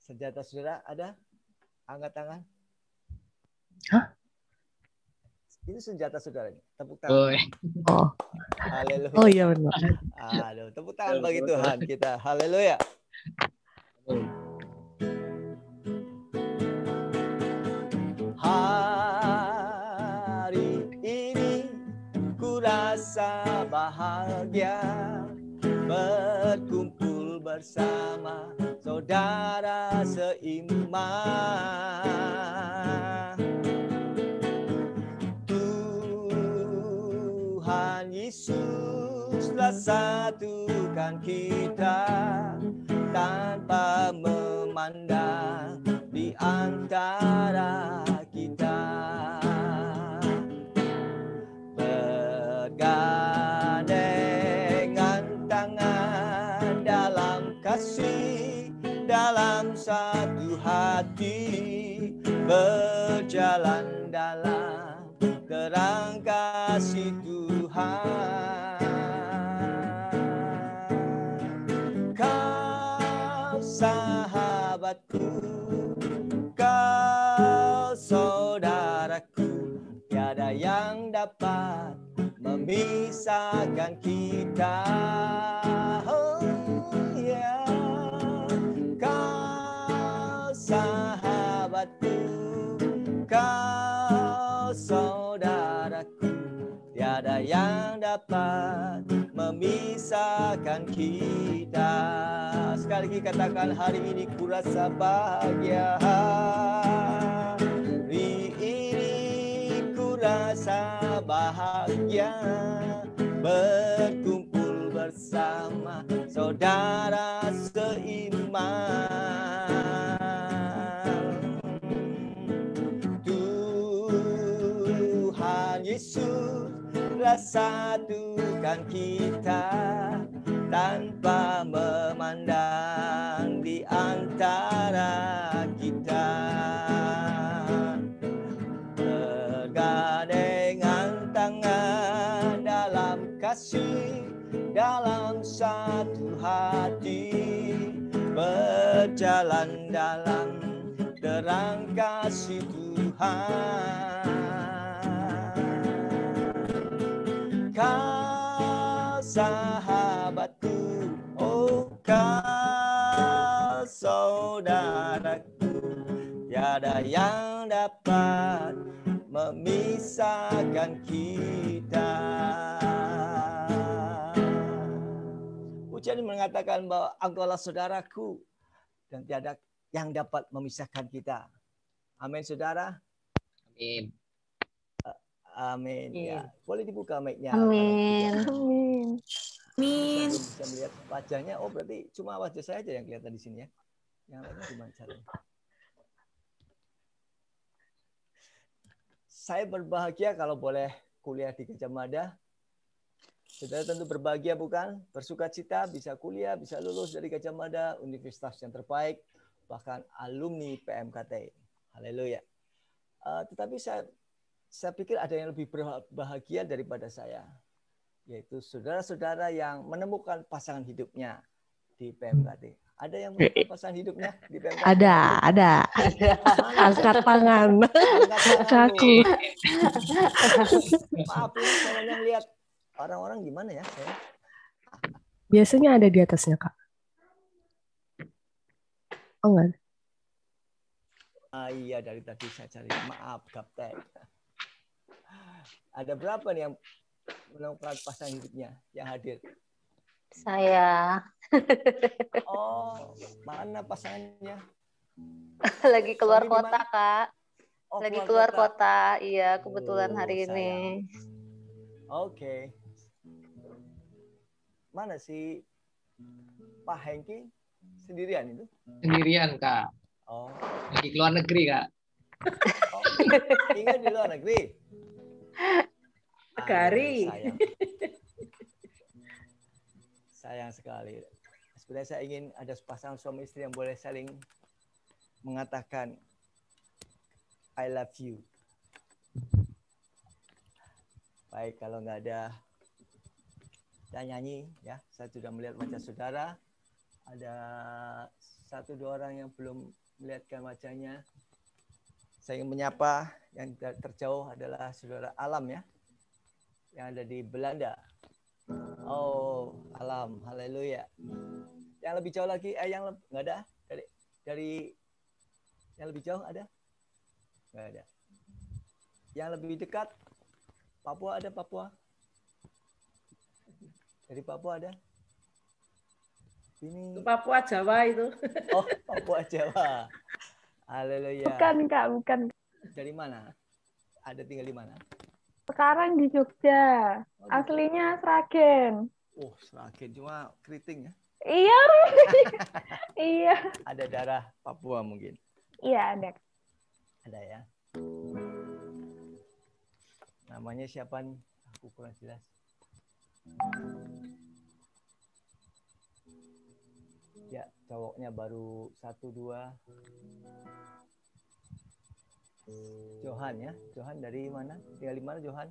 Senjata saudara ada? Angkat tangan. Hah? Itu senjata saudara. Tepuk tangan. Oh. Haleluya. Oh iya benar. Aduh, tepuk tangan bagi Tuhan kita. Haleluya. Hari ini ku rasa bahagia berkumpul bersama saudara seiman. Tuhan Yesuslah satukan kita tanpa memandang di antara kita. Bergandengan tangan dalam kasih, dalam satu hati, berjalan dalam terang kasih Tuhan. Kau sahabatku, kau saudaraku, tiada yang dapat memisahkan kita. Oh ya, kau sahabatku, kau saudaraku, tiada yang dapat memisahkan kita. Sekali lagi katakan, hari ini ku rasa bahagia. Hari ini ku rasa bahagia berkumpul bersama saudara seiman. Tuhan Yesus satukan kita tanpa memandang di antara kita. Bergandengan tangan dalam kasih, dalam satu hati, berjalan dalam terang kasih Tuhan. Kau sahabatku, oh kau saudaraku, tiada yang dapat memisahkan kita. Pujian mengatakan bahwa engkaulah saudaraku dan tiada yang dapat memisahkan kita. Amin, saudara. Amin. Amin. Ya, boleh dibuka mic-nya. Amin. Amin. Amin. Saya bisa melihat wajahnya. Oh, berarti cuma wajah saya aja yang kelihatan di sini ya. Yang lainnya gimana caranya? Saya berbahagia kalau boleh kuliah di Gajah Mada. Saudara tentu berbahagia bukan? Bersukacita bisa kuliah, bisa lulus dari Gajah Mada, universitas yang terbaik, bahkan alumni PMKT. Haleluya. Tetapi saya pikir ada yang lebih berbahagia daripada saya, yaitu saudara-saudara yang menemukan pasangan hidupnya di PMKT. Ada yang menemukan pasangan hidupnya di PMKT? Ada. Angkat tangan. Kaku. Maaf ya, saya yang lihat orang-orang gimana ya? Biasanya ada di atasnya, Kak. Oh, enggak. Iya, dari tadi saya cari. Maaf, Kapten. Ada berapa nih yang menemukan pasangan hidupnya yang hadir? Saya. Oh, mana pasangannya? Lagi keluar Suami kota, dimana? Kak. Oh, Lagi keluar kota. Iya, kebetulan Oh, hari ini. Oke. Mana si Pak Hengki sendirian itu? Sendirian, Kak. Oh. Lagi keluar negeri, Kak. Oh, tinggal di luar negeri. Kari. Sayang sekali. Sebenarnya saya ingin ada pasangan suami istri yang boleh saling mengatakan I love you. Baik, kalau nggak ada yang nyanyi, ya, saya sudah melihat wajah saudara. Ada 1-2 orang yang belum melihatkan wajahnya. Saya ingin menyapa yang terjauh adalah saudara Alam ya, yang ada di Belanda. Oh, Alam, haleluya. Yang lebih jauh lagi, nggak ada? Dari yang lebih jauh ada? Nggak ada. Yang lebih dekat, Papua ada Papua? Dari Papua ada? Ini Papua Jawa itu. Oh, Papua Jawa. Haleluya. Bukan, Kak, bukan. Dari mana? Ada tinggal di mana? Sekarang di Jogja. Oh, Aslinya Sragen. Oh, Sragen cuma keriting ya. Iya. Iya. Ada darah Papua mungkin. Iya, ada. Ada ya. Namanya siapa nih? Aku kurang jelas. Ya, cowoknya baru 1-2. Johan ya. Johan dari mana? Tinggal di mana Johan?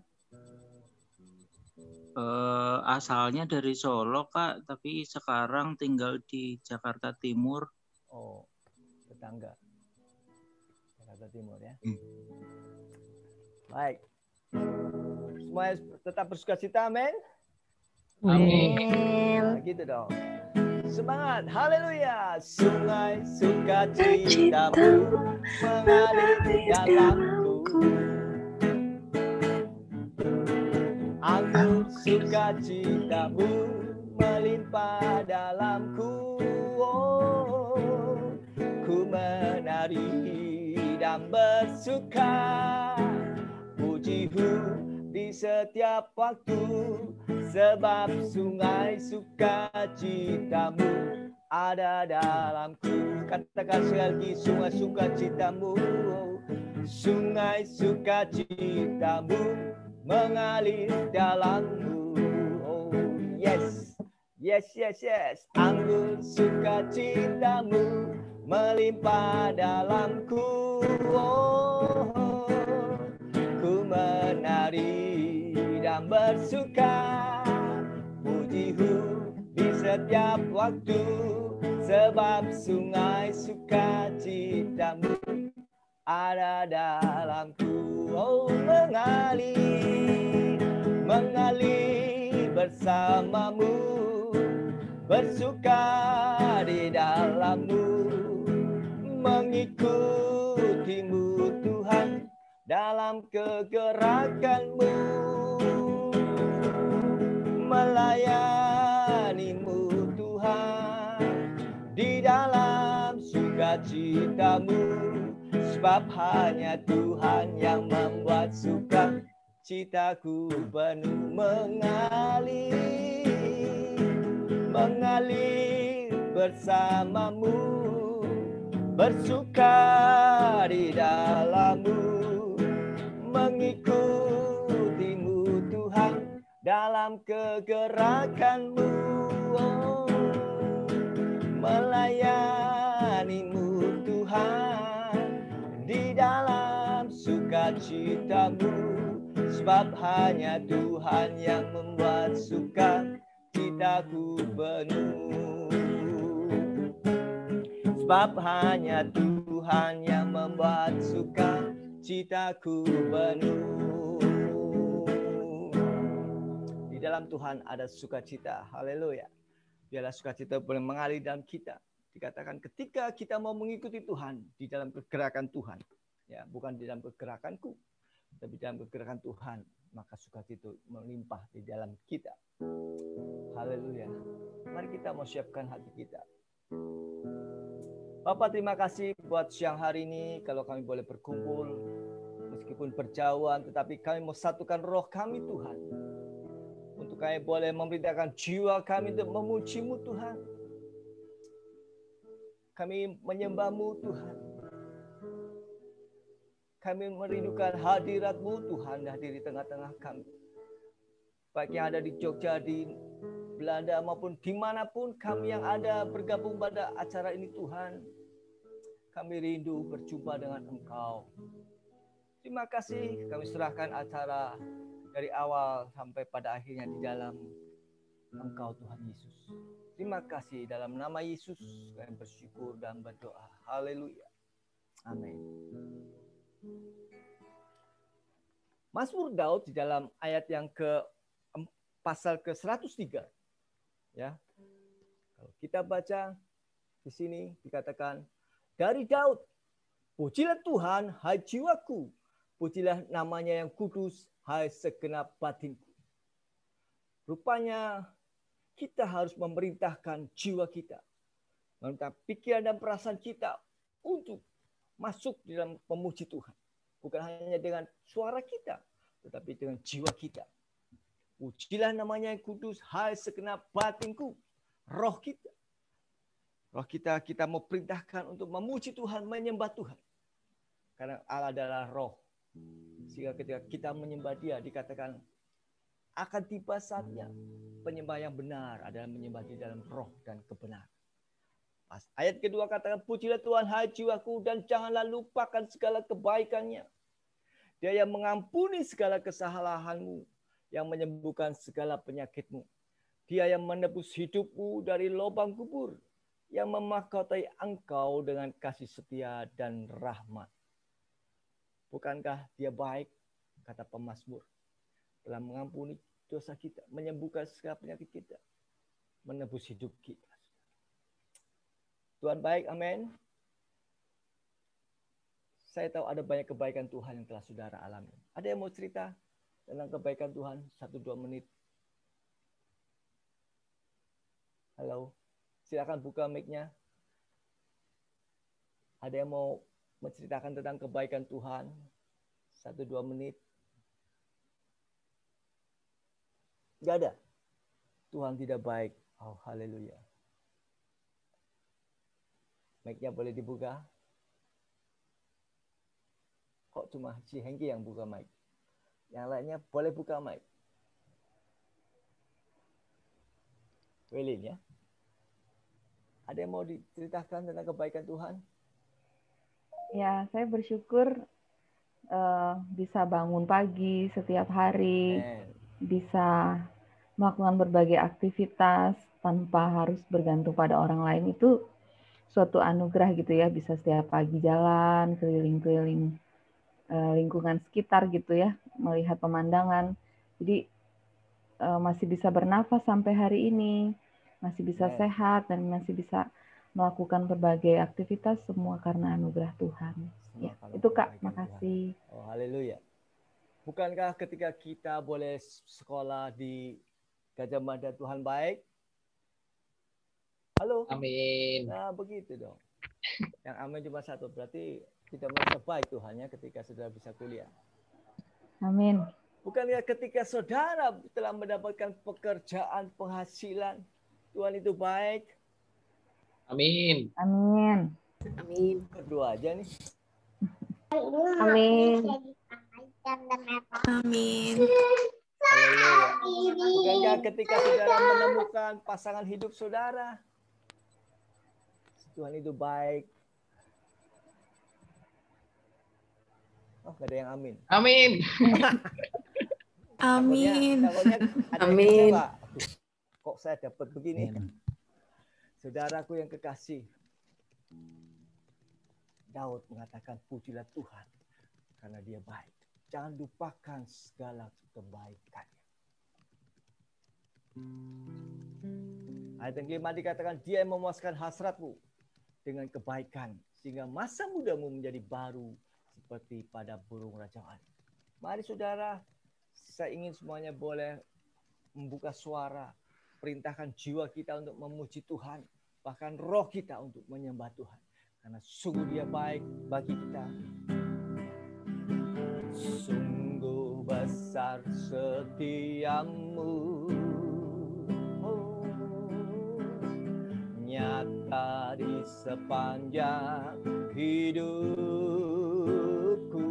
Asalnya dari Solo, Kak, tapi sekarang tinggal di Jakarta Timur. Oh, tetangga. Jakarta Timur ya. Baik. Semuanya tetap bersukacita, amin. Amin. Nah, gitu dong. Semangat, haleluya. Sungai sukacitamu mengalir di dalamku. Anggur sukacitamu melimpah dalamku. Oh, ku menari dan bersuka. Pujimu di setiap waktu, sebab sungai sukacitamu ada dalamku. Katakan sekali lagi, sungai sukacitamu. Sungai sukacitamu mengalir dalammu. Oh yes, yes, yes, yes. Anggur sukacitamu melimpah dalamku. Oh, ku menari dan bersuka. Pujimu di setiap waktu, sebab sungai sukacitamu ada dalamku. Oh, mengalir, mengalir bersamamu, bersuka di dalammu, mengikutimu Tuhan dalam kegerakanmu, melayanimu Tuhan di dalam sukacitamu. Sebab hanya Tuhan yang membuat suka citaku penuh mengalir, mengalir bersamamu, bersuka di dalammu, mengikutimu Tuhan dalam kegerakanmu. Oh, melayanimu Tuhan di dalam sukacitamu. Sebab hanya Tuhan yang membuat suka citaku penuh. Sebab hanya Tuhan yang membuat suka citaku penuh. Di dalam Tuhan ada sukacita. Haleluya. Biarlah sukacita boleh mengalir dalam kita. Dikatakan ketika kita mau mengikuti Tuhan di dalam pergerakan Tuhan, ya, bukan di dalam pergerakanku, tapi dalam pergerakan Tuhan, maka sukacita melimpah di dalam kita. Haleluya. Mari kita mau siapkan hati kita. Bapak, terima kasih buat siang hari ini kalau kami boleh berkumpul meskipun berjauhan, tetapi kami mau satukan roh kami Tuhan. Untuk kami boleh memerintahkan jiwa kami untuk memuji-Mu Tuhan. Kami menyembah-Mu Tuhan. Kami merindukan hadirat-Mu Tuhan hadir di tengah-tengah kami. Baik yang ada di Jogja, di Belanda maupun dimanapun kami yang ada bergabung pada acara ini Tuhan. Kami rindu berjumpa dengan Engkau. Terima kasih kami serahkan acara dari awal sampai pada akhirnya di dalam Engkau Tuhan Yesus. Terima kasih dalam nama Yesus kami bersyukur dan berdoa. Haleluya. Amin. Mazmur Daud di dalam ayat yang pasal ke-103. Ya. Kalau kita baca di sini dikatakan dari Daud, pujilah Tuhan, hai jiwaku, pujilah namanya yang kudus, hai segenap batinku. Rupanya kita harus memerintahkan jiwa kita, meminta pikiran dan perasaan kita untuk masuk di dalam memuji Tuhan. Bukan hanya dengan suara kita, tetapi dengan jiwa kita. Pujilah namanya yang kudus, hai segenap batinku, roh kita. Roh kita mau perintahkan untuk memuji Tuhan, menyembah Tuhan. Karena Allah adalah roh. Sehingga ketika kita menyembah Dia, dikatakan akan tiba saatnya penyembah yang benar adalah menyembah di dalam roh dan kebenaran. Ayat kedua katakan, pujilah Tuhan hai jiwaku dan janganlah lupakan segala kebaikannya. Dia yang mengampuni segala kesalahanmu, yang menyembuhkan segala penyakitmu. Dia yang menebus hidupmu dari lubang kubur, yang memahkotai engkau dengan kasih setia dan rahmat. Bukankah Dia baik, kata pemazmur, telah mengampuni dosa kita, menyembuhkan segala penyakit kita, menebus hidup kita. Tuhan baik, amin. Saya tahu ada banyak kebaikan Tuhan yang telah saudara alami. Ada yang mau cerita tentang kebaikan Tuhan 1-2 menit? Halo, silakan buka mic-nya. Ada yang mau menceritakan tentang kebaikan Tuhan 1-2 menit? Enggak ada. Tuhan tidak baik. Oh, haleluya. Mic-nya boleh dibuka? Kok cuma si Hengki yang buka mic? Yang lainnya boleh buka mic. Welin ya. Ada yang mau diceritakan tentang kebaikan Tuhan? Ya, saya bersyukur bisa bangun pagi setiap hari, bisa melakukan berbagai aktivitas tanpa harus bergantung pada orang lain. Itu suatu anugerah gitu ya, bisa setiap pagi jalan, keliling-keliling lingkungan sekitar gitu ya, melihat pemandangan. Jadi masih bisa bernafas sampai hari ini, masih bisa sehat dan masih bisa melakukan berbagai aktivitas, semua karena anugerah Tuhan. Ya, itu Kak, makasih. Oh, haleluya. Bukankah ketika kita boleh sekolah di Gajah Mada Tuhan baik? Halo? Amin. Nah, begitu dong. Yang amin cuma satu, berarti kita merasa baik Tuhannya ketika saudara bisa kuliah. Amin. Bukankah ketika saudara telah mendapatkan pekerjaan, penghasilan, Tuhan itu baik? Amin. Amin. Amin. Berdua aja nih. Amin. Amin. Haleluya. Bukankah ketika saudara menemukan pasangan hidup saudara, Tuhan itu baik? Oh, gak ada yang amin. Amin. Amin. Takutnya ada yang Amin. kecewa. Aduh, kok saya dapat begini? Saudaraku yang kekasih, Daud mengatakan pujilah Tuhan karena Dia baik. Jangan lupakan segala kebaikannya. Ayat yang kelima dikatakan, Dia yang memuaskan hasratmu dengan kebaikan, sehingga masa mudamu menjadi baru seperti pada burung rajauan. Mari saudara, saya ingin semuanya boleh membuka suara, perintahkan jiwa kita untuk memuji Tuhan, bahkan roh kita untuk menyembah Tuhan. Karena sungguh Dia baik bagi kita. Sungguh besar setiamu, oh, nyata di sepanjang hidupku.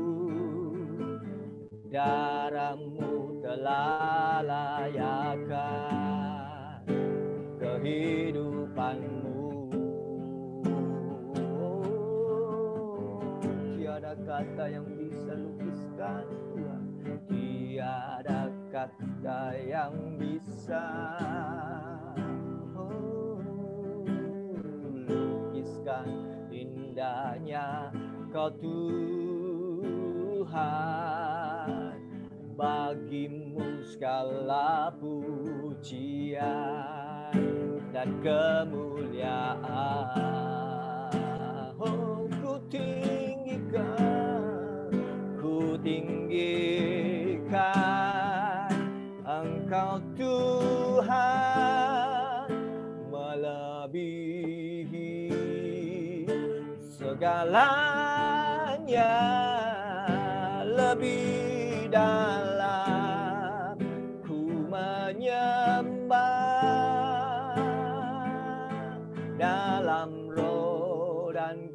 Darah-Mu telah layakkan kehidupan-Mu. Tiada kata yang bisa lukiskan Tuhan, tiada kata tiada yang bisa lukiskan indahnya Kau Tuhan. Bagimu segala pujian dan kemuliaan. Oh, ku tinggikan Engkau Tuhan, melebihi segalanya, lebih dalam ku menyembah dalam roh dan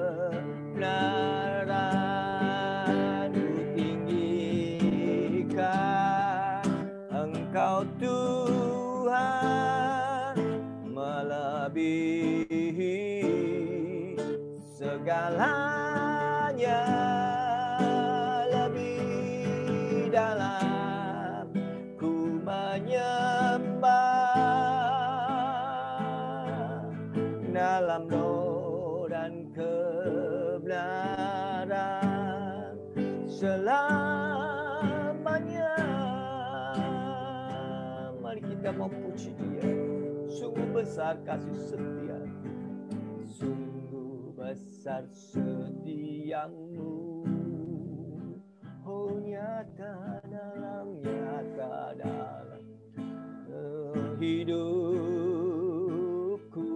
kebenaran. Ku tinggikan Engkau Tuhan, melebihi segalanya, lebih dalam ku menyembah dalam roh dan kebenaran selamanya. Mari kita memuji Dia. Sungguh besar kasih setia, sungguh besar setiamu. Oh, nyata dalam hidupku,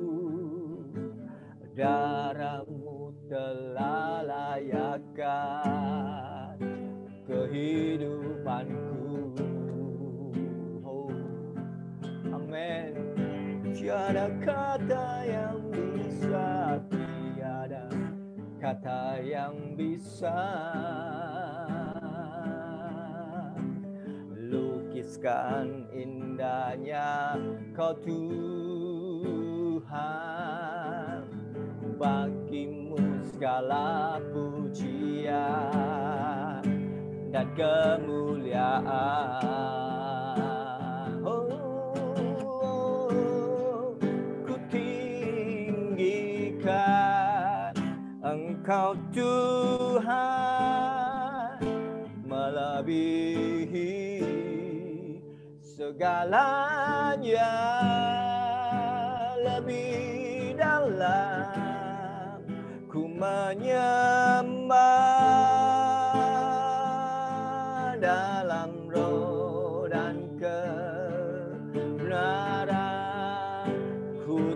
darahmu telah layakkan kehidupanku. Oh, amin. Tiada kata yang bisa, tiada kata yang bisa lukiskan indahnya Kau Tuhan. Bagimu segala pujian dan kemuliaan. Oh, ku tinggikan Engkau Tuhan, melebihi segalanya, lebih dalam ku menyembah dalam roh dan kebenaran. Ku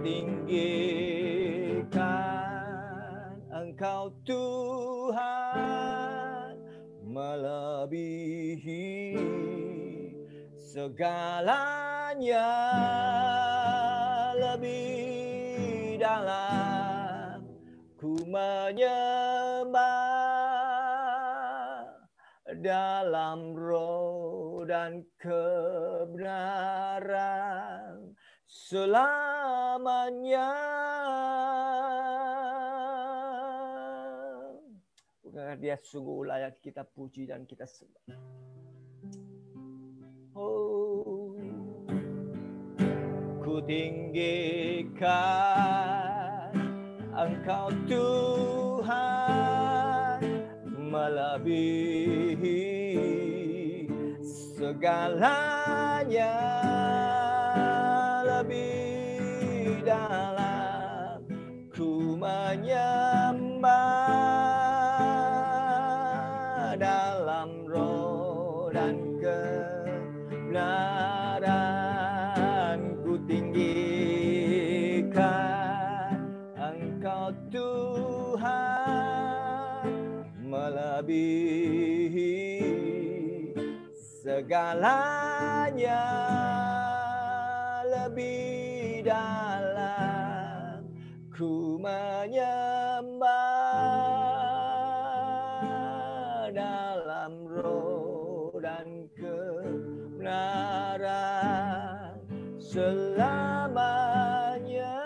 tinggikan Engkau Tuhan, melebihi segalanya, lebih dalam ku menyembah dalam roh dan kebenaran selamanya. Karena Dia sungguh layak kita puji dan kita sembah. Oh, ku tinggikan Engkau Tuhan, melebihi segalanya, lebih dalam ku menyembah dalam roh dan kebenaran. Ku tinggikan Engkau Tuhan, melebihi segalanya, lebih dalam ku menyembah dalam roh dan kebenaran selamanya.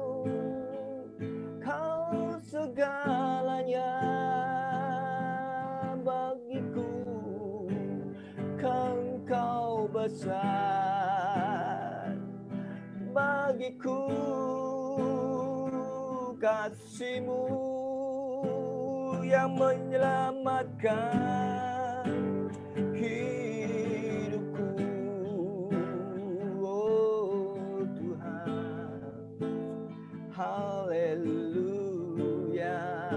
Oh, Kau segalanya, besar bagiku, kasih-Mu yang menyelamatkan hidupku. Oh Tuhan, haleluya.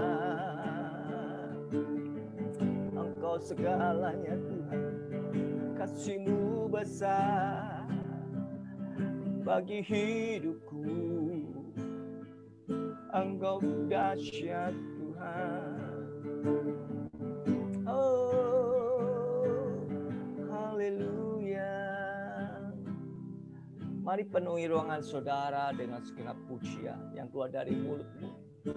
Engkau segalanya Tuhan, kasih-Mu besar bagi hidupku. Engkau dahsyat Tuhan. Oh, haleluya. Mari penuhi ruangan saudara dengan segenap pujian yang keluar dari mulut-Mu,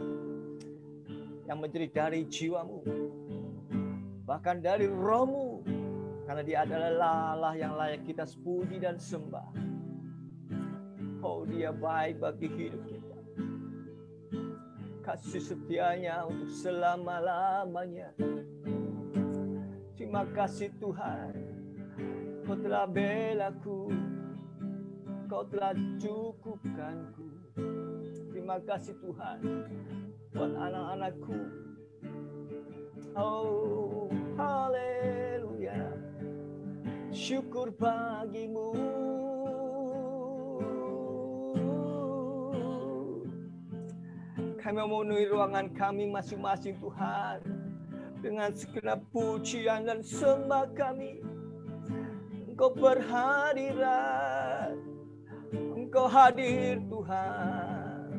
yang menjadi dari jiwamu, bahkan dari roh-Mu, karena Dia adalah Allah yang layak kita puji dan sembah. Oh, Dia baik bagi hidup kita. Kasih setianya untuk selama-lamanya. Terima kasih Tuhan, Kau telah belaku, Kau telah cukupkanku. Terima kasih Tuhan buat anak-anakku. Oh, haleluya. Syukur bagi-Mu. Kami memenuhi ruangan kami masing-masing Tuhan dengan segenap pujian dan sembah kami. Engkau berhadirat, Engkau hadir Tuhan.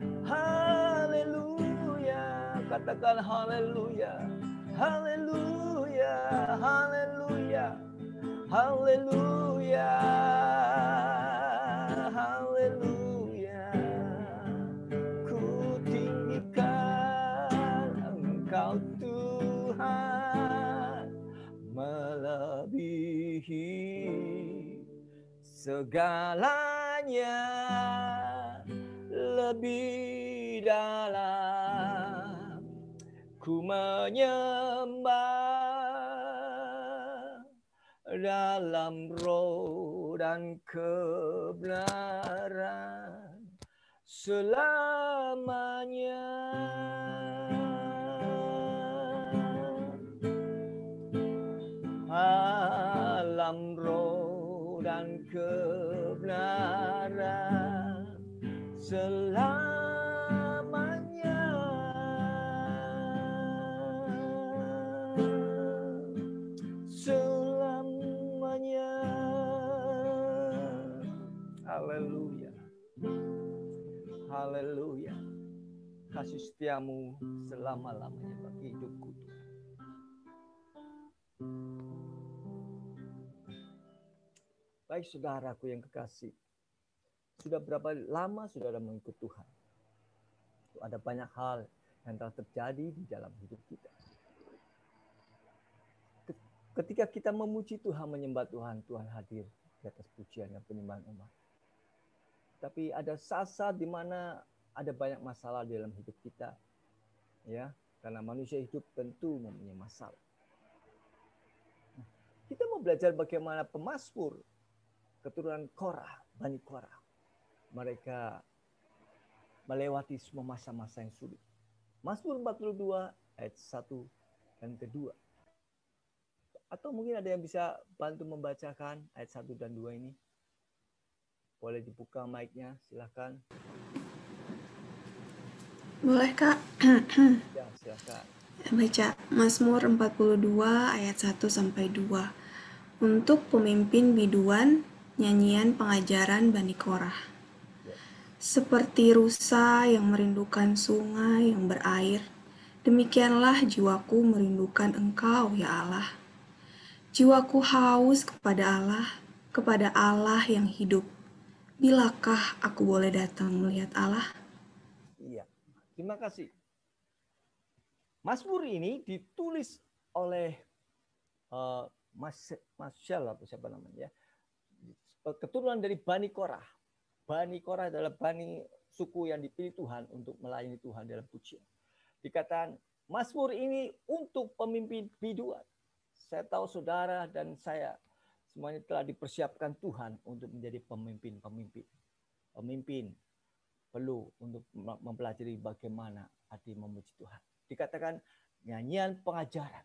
Haleluya, katakan haleluya, haleluya, haleluya, haleluya, haleluya. Engkau Tuhan melebihi segalanya, lebih dalam ku menyembah dalam roh dan kebenaran selamanya. Alam roh dan kebenaran selamanya. Selamanya. Haleluya. Haleluya. Kasih setiamu selama-lamanya bagi hidupku. Baik saudaraku yang kekasih, sudah berapa lama saudara mengikut Tuhan? Ada banyak hal yang telah terjadi di dalam hidup kita. Ketika kita memuji Tuhan, menyembah Tuhan, Tuhan hadir di atas pujian dan penyembahan umat. Tapi ada saat-saat di mana ada banyak masalah di dalam hidup kita, ya, karena manusia hidup tentu mempunyai masalah. Kita mau belajar bagaimana pemazmur keturunan Korah, Bani Korah, mereka melewati semua masa-masa yang sulit. Mazmur 42 ayat 1 dan kedua. Atau mungkin ada yang bisa bantu membacakan ayat 1 dan 2 ini. Boleh dibuka mic-nya, silakan. Boleh, Kak? Ya, silakan. Baca Mazmur 42 ayat 1 sampai 2. Untuk pemimpin biduan, nyanyian pengajaran Bani Korah. Seperti rusa yang merindukan sungai yang berair, demikianlah jiwaku merindukan Engkau, ya Allah. Jiwaku haus kepada Allah yang hidup. Bilakah aku boleh datang melihat Allah? Iya, terima kasih. Mazmur ini ditulis oleh Masyal atau siapa namanya, keturunan dari Bani Korah. Bani Korah adalah Bani suku yang dipilih Tuhan untuk melayani Tuhan dalam pujian. Dikatakan Mazmur ini untuk pemimpin biduan. Saya tahu saudara dan saya Semuanya telah dipersiapkan Tuhan untuk menjadi pemimpin-pemimpin. Pemimpin perlu untuk mempelajari bagaimana arti memuji Tuhan. Dikatakan nyanyian pengajaran.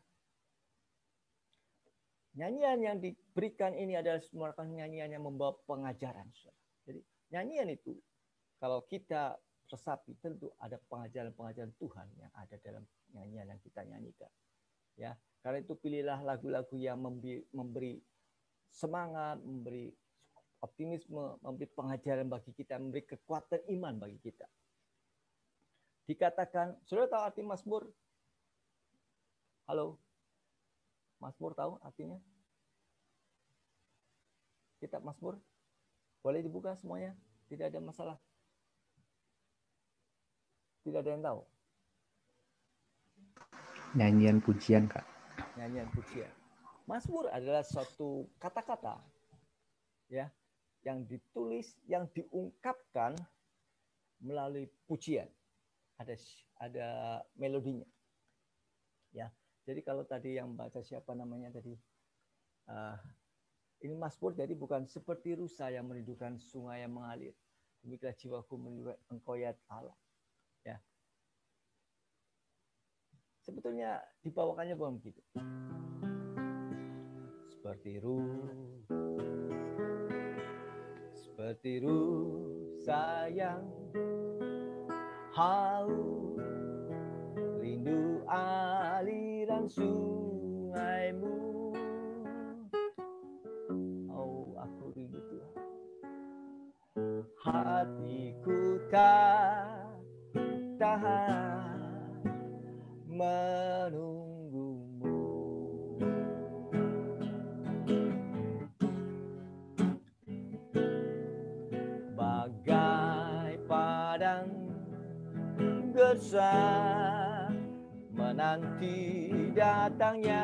Nyanyian yang diberikan ini adalah merupakan nyanyian yang membawa pengajaran. Jadi nyanyian itu kalau kita resapi tentu ada pengajaran-pengajaran Tuhan yang ada dalam nyanyian yang kita nyanyikan. Ya, karena itu pilihlah lagu-lagu yang memberi semangat, memberi optimisme, memberi pengajaran bagi kita, memberi kekuatan iman bagi kita. Dikatakan, saudara tahu arti Mazmur? Halo? Mazmur tahu artinya? Kitab Mazmur? Boleh dibuka semuanya? Tidak ada masalah. Tidak ada yang tahu. Nyanyian pujian, Kak. Nyanyian pujian. Mazmur adalah suatu kata-kata ya yang ditulis, yang diungkapkan melalui pujian. Ada melodinya. Ya. Jadi kalau tadi yang baca siapa namanya tadi? Ini Mazmur jadi bukan seperti rusa yang merindukan sungai yang mengalir. Demikianlah jiwaku merindukan Engkau ya Allah. Ya. Sebetulnya dibawakannya bukan begitu. Seperti rusa yang haus, rindu aliran sungaimu. Oh, aku rindu Tuhan. Hatiku tak tahan menunggumu. Bagai padang gersang menanti datangnya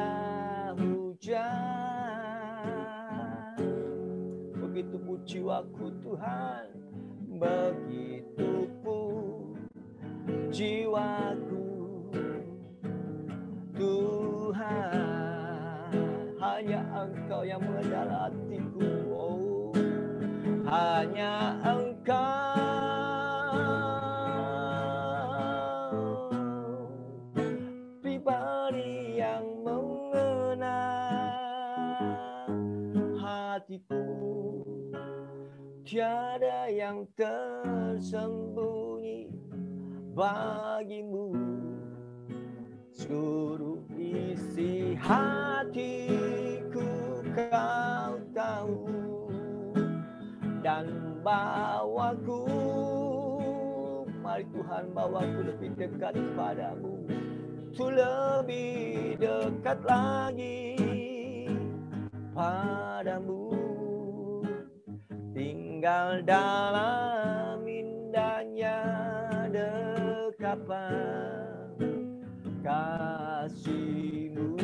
hujan. Begitu pun jiwaku Tuhan, begitu pun jiwaku Tuhan. Hanya Engkau yang mengenal hatiku, oh, hanya Engkau pribadi yang mengenal hatiku. Tiada yang tersembunyi bagimu. Seluruh isi hatiku Kau tahu, dan bawaku, mari Tuhan bawaku lebih dekat padamu, tu lebih dekat lagi padamu. Tinggal dalam indahnya dekapan kasih-Mu.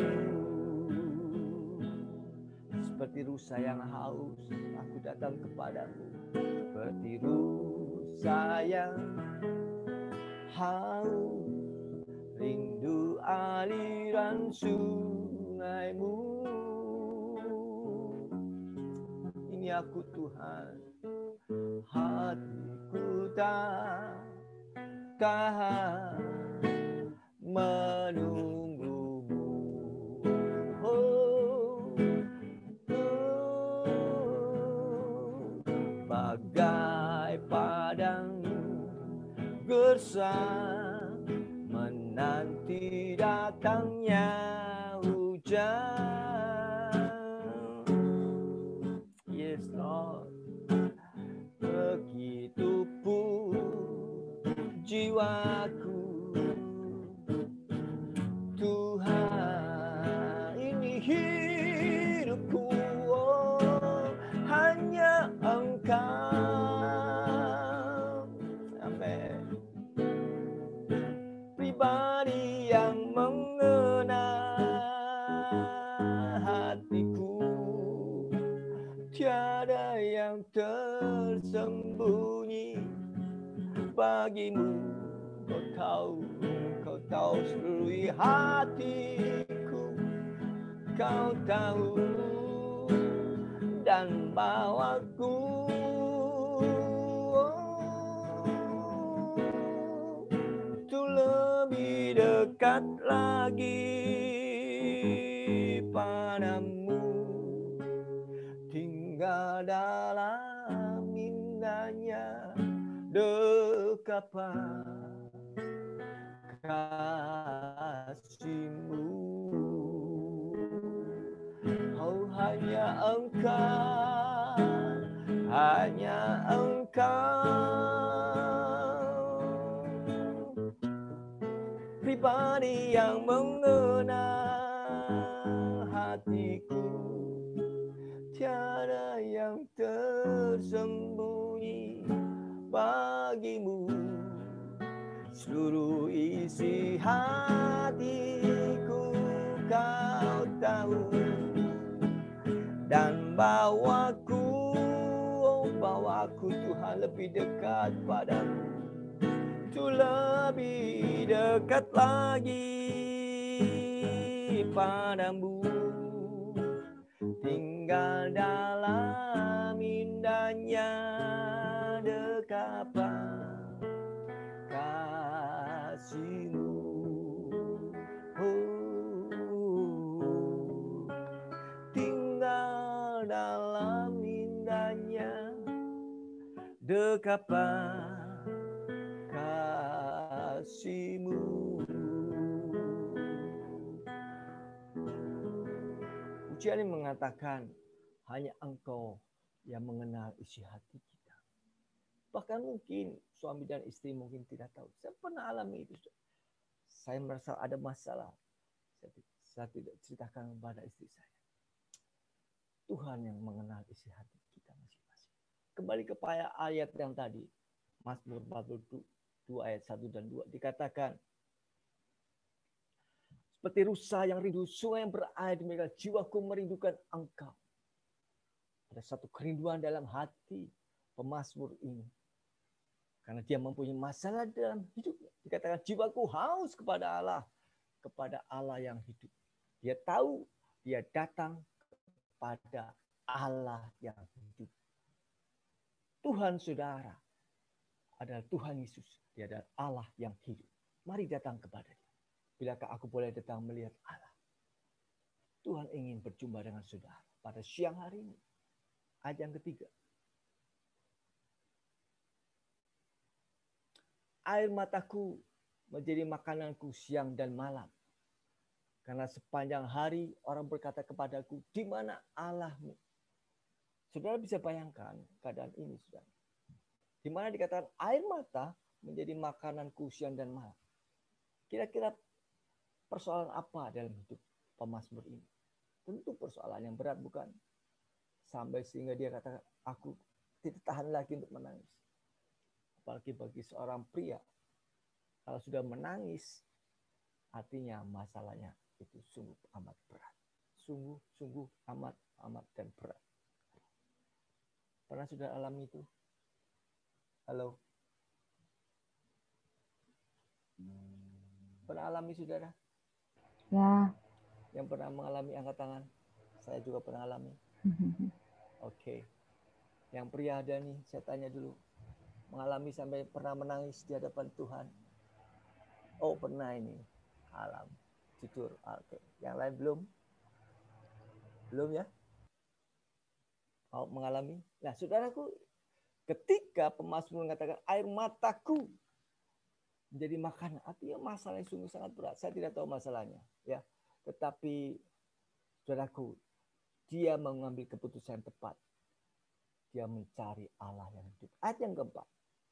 Seperti rusa yang haus, aku datang kepadamu. Seperti rusa yang haus, rindu aliran sungaimu. Ini aku Tuhan, hatiku tak tahan menunggumu. Oh, oh, bagai padang gersang menanti datangnya hujan. Yes Lord, begitu pun jiwaku Tuhan, ini hidupku, oh, hanya Engkau. Amin. Pribadi yang mengenal hatiku, tiada yang tersembunyi bagimu. Kau tahu seluruh hatiku, Kau tahu, dan bawaku untuk lebih dekat lagi padamu, tinggal dalam indahnya dekapan kasih-Mu. Oh, hanya Engkau pribadi yang mengenal hatiku, tiada yang tersembunyi bagimu. Seluruh isi hatiku Kau tahu, dan bawaku Tuhan lebih dekat padamu, untuk lebih dekat lagi padamu, tinggal dalam indahnya dekapan kasih-Mu. Tinggal dalam indahnya dekapan kasih-Mu. Ujian ini mengatakan hanya Engkau yang mengenal isi hati kita. Bahkan mungkin suami dan istri mungkin tidak tahu. Saya pernah alami itu. Saya merasa ada masalah. Saya tidak ceritakan kepada istri saya. Tuhan yang mengenal isi hati kita masing-masing. Kembali kepada ayat yang tadi. Mazmur 42 ayat 1 dan 2. Dikatakan, seperti rusa yang rindu sungai yang berair, demikian jiwaku merindukan Engkau. Ada satu kerinduan dalam hati pemazmur ini. Karena dia mempunyai masalah dalam hidupnya. Dikatakan jiwaku haus kepada Allah yang hidup. Dia tahu dia datang kepada Allah yang hidup. Tuhan saudara adalah Tuhan Yesus. Dia adalah Allah yang hidup. Mari datang kepada Dia. Bilakah aku boleh datang melihat Allah? Tuhan ingin berjumpa dengan saudara pada siang hari ini. Ayat yang ketiga. Air mataku menjadi makananku siang dan malam. Karena sepanjang hari orang berkata kepadaku, di mana Allahmu? Saudara bisa bayangkan keadaan ini, saudara. Di mana dikatakan air mata menjadi makananku siang dan malam. Kira-kira persoalan apa dalam hidup pemazmur ini? Tentu persoalan yang berat, bukan? Sampai sehingga dia katakan, aku tidak tahan lagi untuk menangis. Apalagi bagi seorang pria, kalau sudah menangis, artinya masalahnya itu sungguh amat berat. Sungguh amat dan berat. Pernah sudah alami itu? Halo? Pernah alami, saudara? Ya. Yang pernah mengalami angkat tangan? Saya juga pernah alami. Oke. Yang pria ada nih, saya tanya dulu. Mengalami sampai pernah menangis di hadapan Tuhan? Oh, pernah ini. Alam. Jujur. Oke. Yang lain belum? Belum ya? Mau mengalami? Nah, saudaraku, ketika pemazmur mengatakan air mataku menjadi makanan, artinya masalah yang sungguh sangat berat. Saya tidak tahu masalahnya, ya. Tetapi saudaraku, dia mengambil keputusan yang tepat. Dia mencari Allah yang hidup. Ayat yang keempat.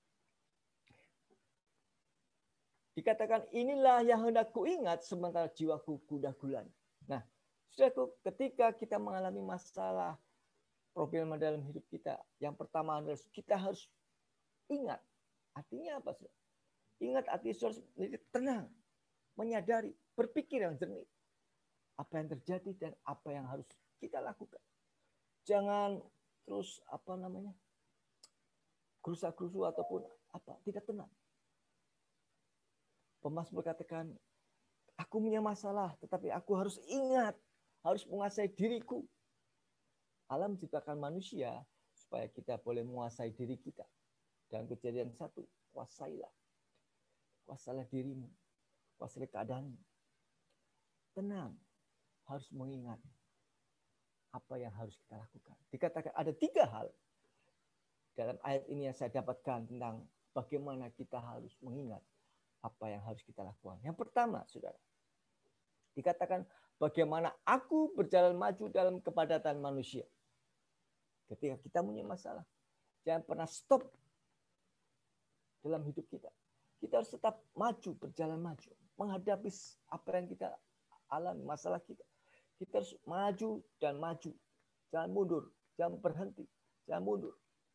Dikatakan, inilah yang hendak kuingat sementara jiwaku gundah gulana. Nah, saudaraku, ketika kita mengalami masalah, problem dalam hidup kita, yang pertama adalah kita harus ingat. Artinya apa, saudara? Ingat, artinya harus tenang, menyadari, berpikir yang jernih. Apa yang terjadi dan apa yang harus kita lakukan. Jangan terus gerusa-gerusu ataupun tidak tenang. Pemazmur katakan, aku punya masalah, tetapi aku harus ingat, harus menguasai diriku. Allah menciptakan manusia supaya kita boleh menguasai diri kita. Dan Kejadian 1, kuasailah dirimu, kuasailah keadaanmu. Tenang, harus mengingat apa yang harus kita lakukan. Dikatakan ada 3 hal dalam ayat ini yang saya dapatkan tentang bagaimana kita harus mengingat apa yang harus kita lakukan. Yang pertama, saudara, dikatakan bagaimana aku berjalan maju dalam kepadatan manusia. Ketika kita punya masalah, jangan pernah stop dalam hidup kita. Kita harus tetap maju, berjalan maju, menghadapi apa yang kita alami, masalah kita. Kita harus maju dan maju. Jangan mundur, jangan berhenti, jangan mundur.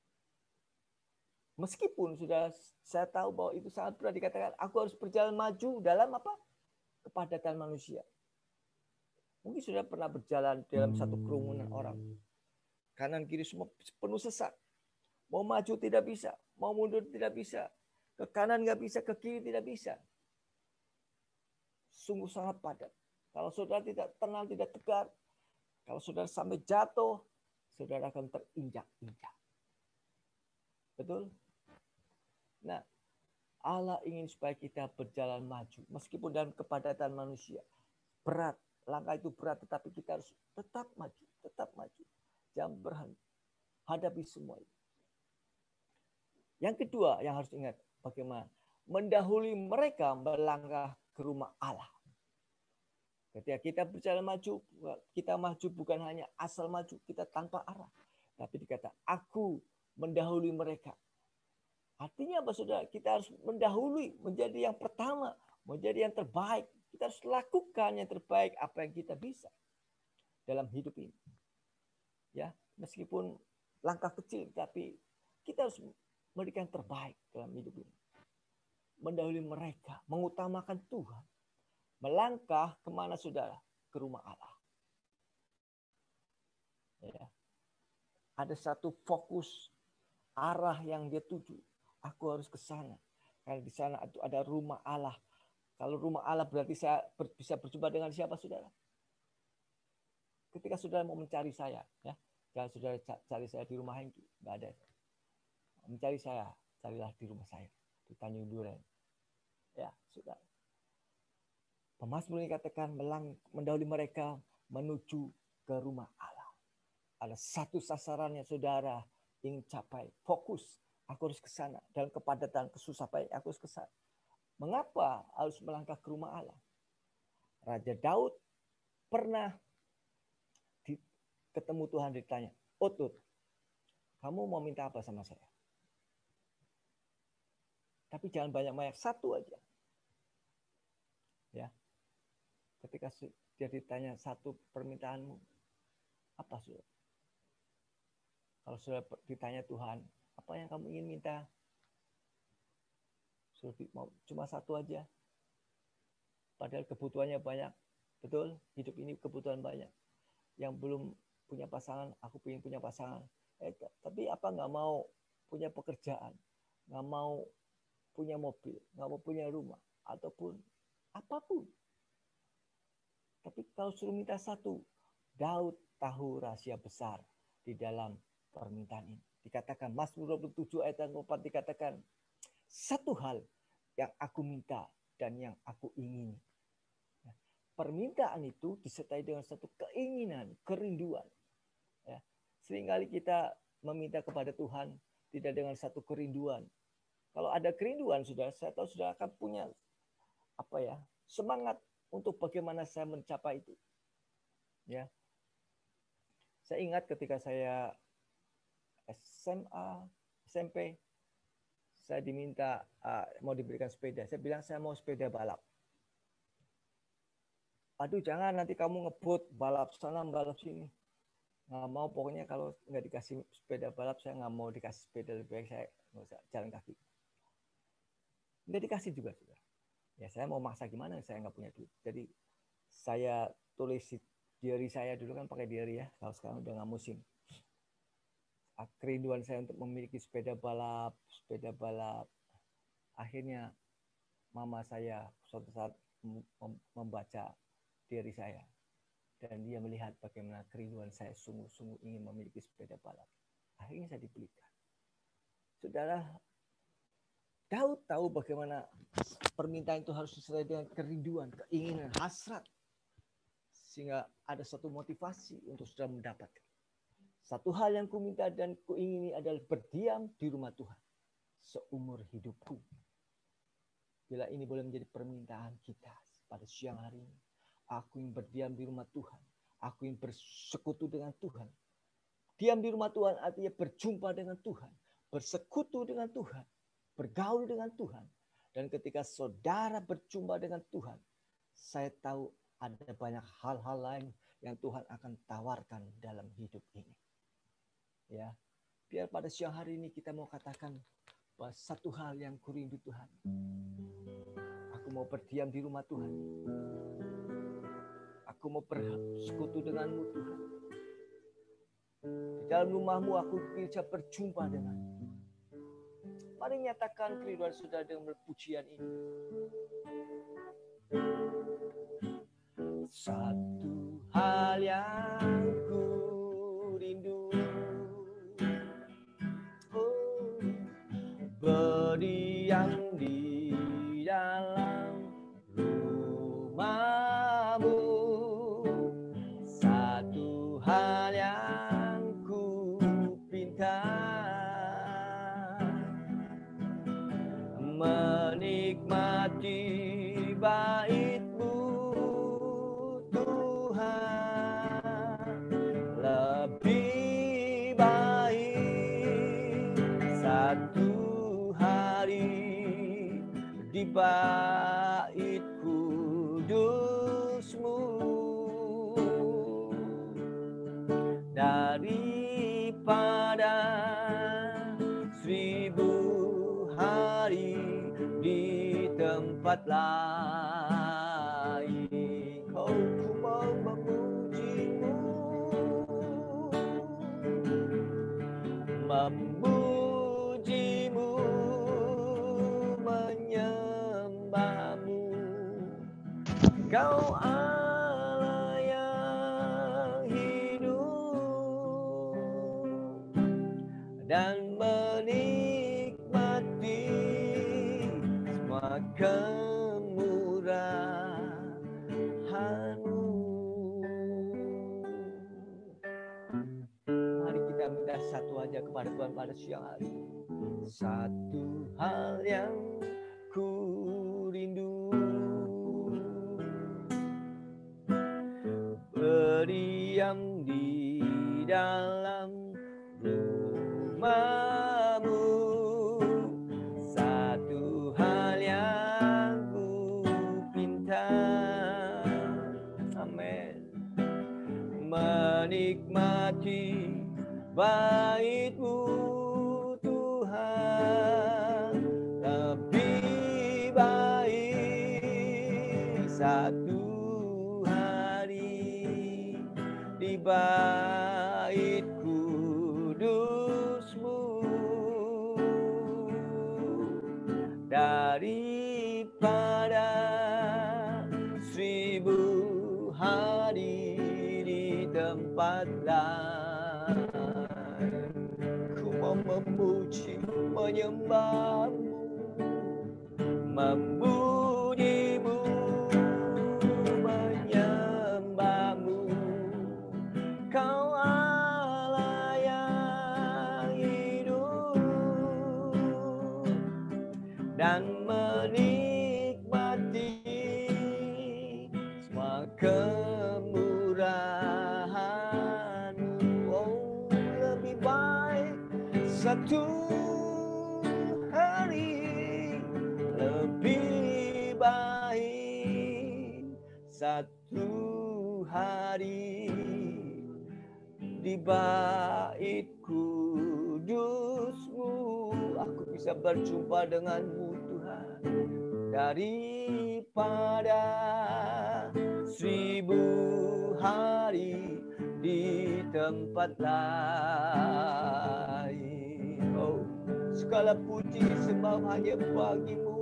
Meskipun sudah saya tahu bahwa itu sangat berat, dikatakan aku harus berjalan maju dalam apa? Kepadatan manusia. Mungkin sudah pernah berjalan dalam satu kerumunan orang. Kanan kiri semua penuh sesat. Mau maju tidak bisa, mau mundur tidak bisa. Ke kanan nggak bisa, ke kiri tidak bisa. Sungguh sangat padat. Kalau saudara tidak tenang, tidak tegar, kalau saudara sampai jatuh, saudara akan terinjak-injak. Betul? Nah, Allah ingin supaya kita berjalan maju. Meskipun dalam kepadatan manusia. Berat. Langkah itu berat, tetapi kita harus tetap maju. Tetap maju. Jangan berhenti. Hadapi semua itu. Yang kedua yang harus ingat. Bagaimana? Mendahului mereka melangkah ke rumah Allah. Ketika kita berjalan maju, kita maju bukan hanya asal maju, kita tanpa arah. Tapi dikata, aku mendahului mereka. Artinya apa, saudara? Kita harus mendahului, menjadi yang pertama, menjadi yang terbaik. Kita harus lakukan yang terbaik apa yang kita bisa dalam hidup ini. Ya, meskipun langkah kecil, tapi kita harus memberikan yang terbaik dalam hidup ini. Mendahului mereka, mengutamakan Tuhan. Melangkah kemana, saudara? Ke rumah Allah. Ya. Ada satu fokus arah yang dia tuju. Aku harus ke sana. Karena di sana ada rumah Allah. Kalau rumah Allah berarti saya bisa berjumpa dengan siapa, saudara? Ketika saudara mau mencari saya, ya, jangan saudara cari saya di rumah Hengki, nggak ada. Mencari saya, carilah di rumah saya di Tanjung Duren. Ya, saudara. Pemazmur ini katakan mendahului mereka menuju ke rumah Allah. Ada satu sasarannya, saudara ingin capai. Fokus, aku harus ke sana. Dalam kepadatan, kesusah payah, aku harus ke sana. Mengapa harus melangkah ke rumah Allah? Raja Daud pernah ketemu Tuhan, ditanya, Utut, kamu mau minta apa sama saya? Tapi jangan banyak-banyak, satu aja. Ya. Ketika dia ditanya satu permintaanmu, apa sudah? Kalau sudah ditanya Tuhan, apa yang kamu ingin minta? Sudah mau cuma satu aja. Padahal kebutuhannya banyak. Betul, hidup ini kebutuhan banyak. Yang belum punya pasangan, aku ingin punya pasangan. Tapi apa nggak mau punya pekerjaan? Nggak mau punya mobil? Nggak mau punya rumah? Ataupun apapun. Tapi kalau suruh minta satu, Daud tahu rahasia besar di dalam permintaan ini. Dikatakan, Mazmur 27 ayat 4 dikatakan, satu hal yang aku minta dan yang aku ingini. Permintaan itu disertai dengan satu keinginan, kerinduan. Ya. Seringkali kita meminta kepada Tuhan tidak dengan satu kerinduan. Kalau ada kerinduan, saya tahu sudah akan punya semangat untuk bagaimana saya mencapai itu. Ya. Saya ingat ketika saya SMA, SMP, saya diminta mau diberikan sepeda. Saya bilang saya mau sepeda balap. Aduh, jangan nanti kamu ngebut balap sana, balap sini. Nggak mau, pokoknya kalau nggak dikasih sepeda balap, saya nggak mau dikasih sepeda, lebih baik saya nggak usah jalan kaki. Nggak dikasih juga. Ya saya mau maksa gimana, saya nggak punya duit. Jadi saya tulis diary saya dulu, kan pakai diary ya, kalau sekarang udah nggak musim. Kerinduan saya untuk memiliki sepeda balap. Akhirnya mama saya suatu saat membaca diary saya Dan dia melihat bagaimana kerinduan saya sungguh-sungguh ingin memiliki sepeda balap. Akhirnya saya dibelikan. Saudara, Daud tahu bagaimana permintaan itu harus sesuai dengan kerinduan, keinginan, hasrat. Sehingga ada satu motivasi untuk saudara mendapatkan. Satu hal yang kuminta dan kuingini adalah berdiam di rumah Tuhan seumur hidupku. Bila ini boleh menjadi permintaan kita pada siang hari ini. Aku ingin berdiam di rumah Tuhan. Aku ingin bersekutu dengan Tuhan. Diam di rumah Tuhan artinya berjumpa dengan Tuhan. Bersekutu dengan Tuhan. Bergaul dengan Tuhan. Dan ketika saudara berjumpa dengan Tuhan, saya tahu ada banyak hal-hal lain yang Tuhan akan tawarkan dalam hidup ini. Ya, biar pada siang hari ini kita mau katakan bahwa satu hal yang kurindu Tuhan. Aku mau berdiam di rumah Tuhan. Aku mau bersekutu denganmu Tuhan. Di dalam rumahmu aku bisa berjumpa denganmu. Mari nyatakan kerinduan saudara dengan pujian ini. Satu hal yang ku rindu, berdiam di dalam rumahmu. Satu hal yang ku pinta, menikmati bait-Mu Tuhan, lebih baik satu hari di bait kudus-Mu daripada 1000 hari di tempat lain. Kau ku mau memuji-Mu, memuji-Mu, menyembah-Mu. Kau Allah yang hidup dan menikmati semua kemurahan-Mu. Mari kita minta satu aja kepada Tuhan pada siang hari. Satu hal yang ku rindu, berdiam di dalam rumah-Mu. Satu hal yang ku pinta, amin, menikmati bait-Mu Tuhan, lebih baik satu hari di bait kudus-Mu daripada 1000 hari di tempat lain. Ku mau memuji, menyembah-Mu, memuji-Mu, menyembah-Mu. Kau Allah yang hidup dan menikmati semua kemurahan-Mu. Oh, lebih baik satu hari, lebih baik satu hari di bait kudus-Mu. Aku bisa berjumpa dengan-Mu Tuhan, daripada 1000 hari di tempat lain. Oh, segala puji sembah hanya bagi-Mu,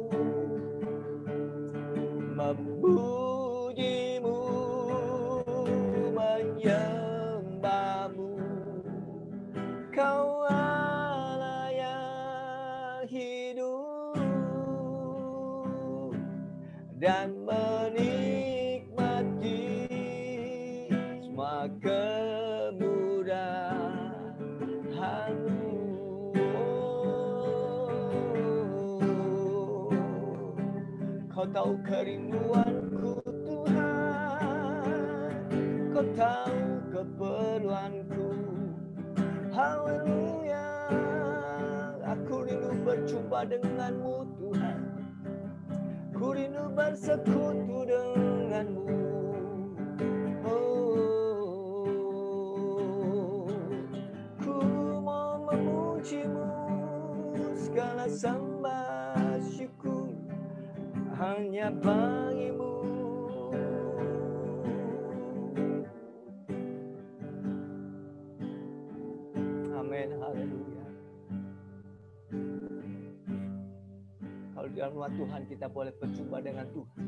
memuji-Mu, menyembahmu. Kau Allah yang hidup dan menikmati semua kemudahan-Mu. Kau tahu kerinduanku Tuhan, Kau tahu keperluanku. Haleluya, aku rindu berjumpa denganmu Tuhan. Ku rindu bersekutu denganmu. Oh, ku mau memujimu, segala sembah syukur hanya bagimu. Amin, haleluya. Kalau di dalam rumah Tuhan kita boleh berjumpa dengan Tuhan.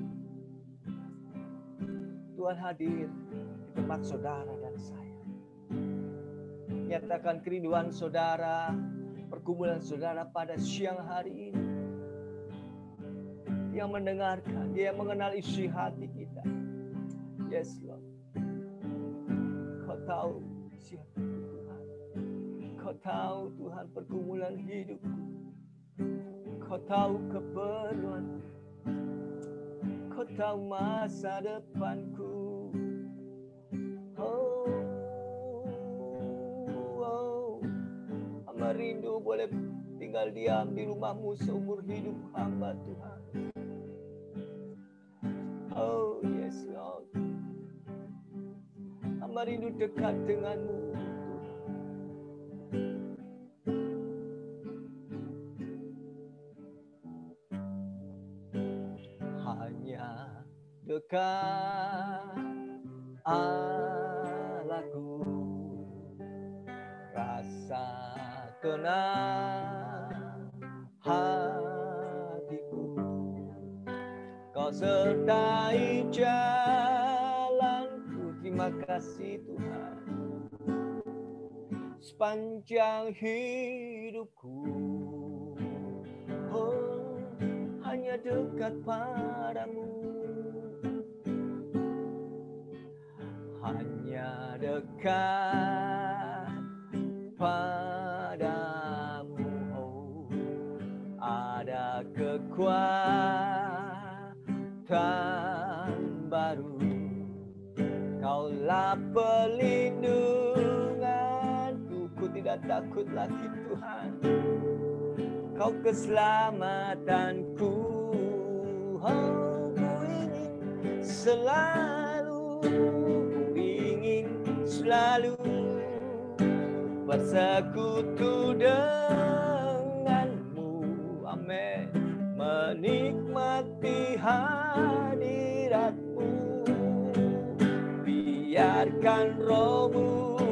Tuhan hadir di tempat saudara dan saya. Nyatakan kerinduan saudara, pergumulan saudara pada siang hari ini. Yang mendengarkan, Dia mengenal isi hati kita. Yes, Lord. Kau tahu isi hatiku Tuhan. Kau tahu Tuhan pergumulan hidupku. Kau tahu keperluan. Kau tahu masa depanku. Hamba rindu boleh tinggal diam di rumah-Mu seumur hidup hamba Tuhan. Oh yes Lord. Hamba rindu dekat dengan-Mu. Hanya dekat Allahku, rasa tenang hatiku. Kau sertai jalanku, terima kasih Tuhan. Sepanjang hidupku, oh, hanya dekat padamu. Hanya dekat padamu, oh, ada kekuatan baru. Kaulah pelindunganku, ku tidak takut lagi Tuhan. Kau keselamatanku, oh, ku ingin selalu bersekutu denganmu. Amin. Menikmati hadiratmu. Biarkan Roh-Mu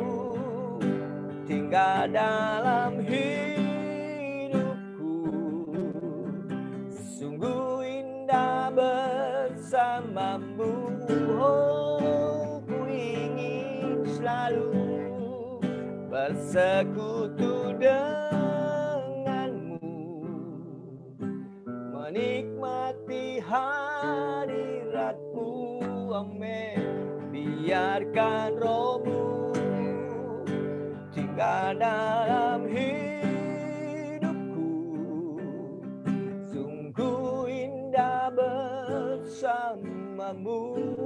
tinggal dalam hidupku. Sungguh indah bersamamu. Oh, ku ingin selalu bersekutu denganmu. Menikmati hadiratmu. Amin. Biarkan Roh-Mu tinggal dalam hidupku. Sungguh indah bersamamu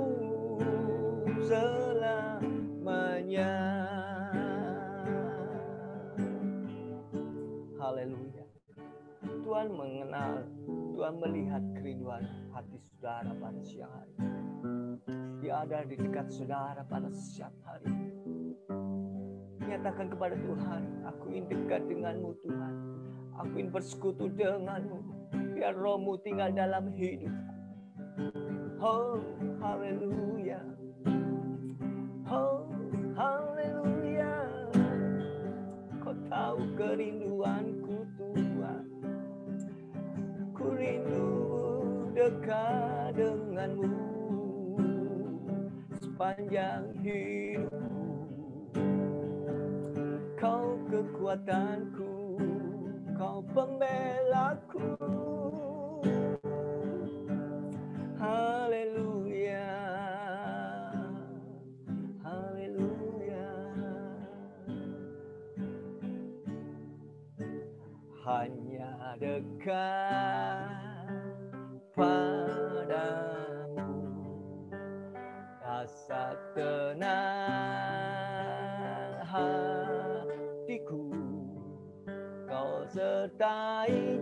selamanya. Haleluya. Tuhan mengenal, Tuhan melihat kerinduan hati saudara pada siang hari. Dia ada di dekat saudara pada siang hari. Nyatakan kepada Tuhan, aku ingin dekat denganmu Tuhan. Aku ingin bersekutu denganmu. Biar Roh-Mu tinggal dalam hidupku. Oh, haleluya. Oh, haleluya. Kau tahu kerinduanku Tuhan. Ku rindu dekat denganmu. sepanjang hidupku. Kau kekuatanku, Kau pembelaku. Haleluya, haleluya. Hanya dekat padamu, rasa tenang hatiku. Kau sertai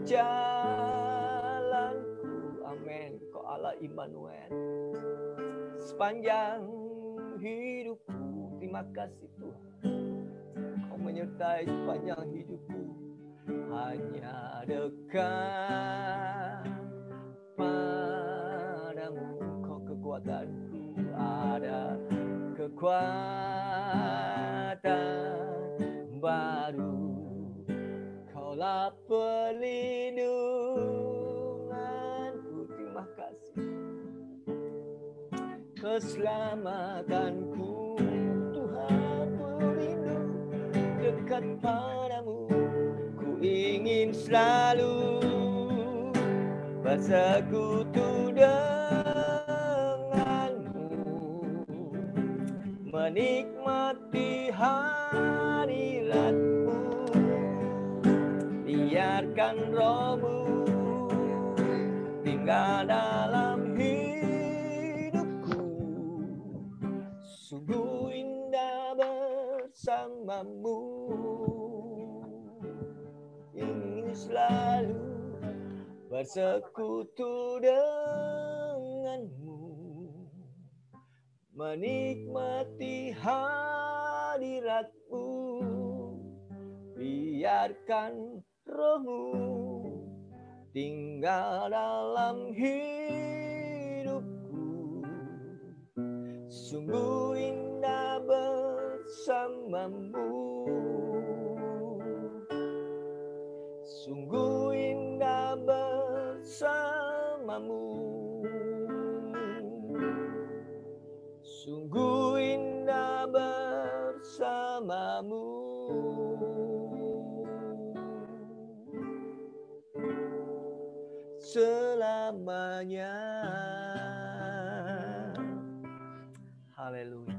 jalanku. Amin. Kau Allah Immanuel. Sepanjang hidupku, terima kasih Tuhan. Kau menyertai sepanjang hidupku. Hanya dekat padamu, Kau kekuatanku. Ada kekuatan baru. Kaulah perlindunganku. Terima kasih. Keselamatanku, Tuhan pelindung dekat padamu. Ku ingin selalu bersekutu denganmu, menikmati hadiratmu. Biarkan rohmu tinggal dalam hidupku. Sungguh indah bersamamu. Ingin selalu bersekutu denganmu, menikmati hadiratmu. Biarkan rohmu tinggal dalam hidupku. Sungguh indah bersamamu. Sungguh indah bersamamu. Sungguh indah bersamamu. Selamanya. Haleluya.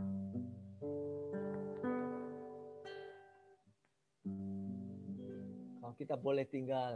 Kalau kita boleh tinggal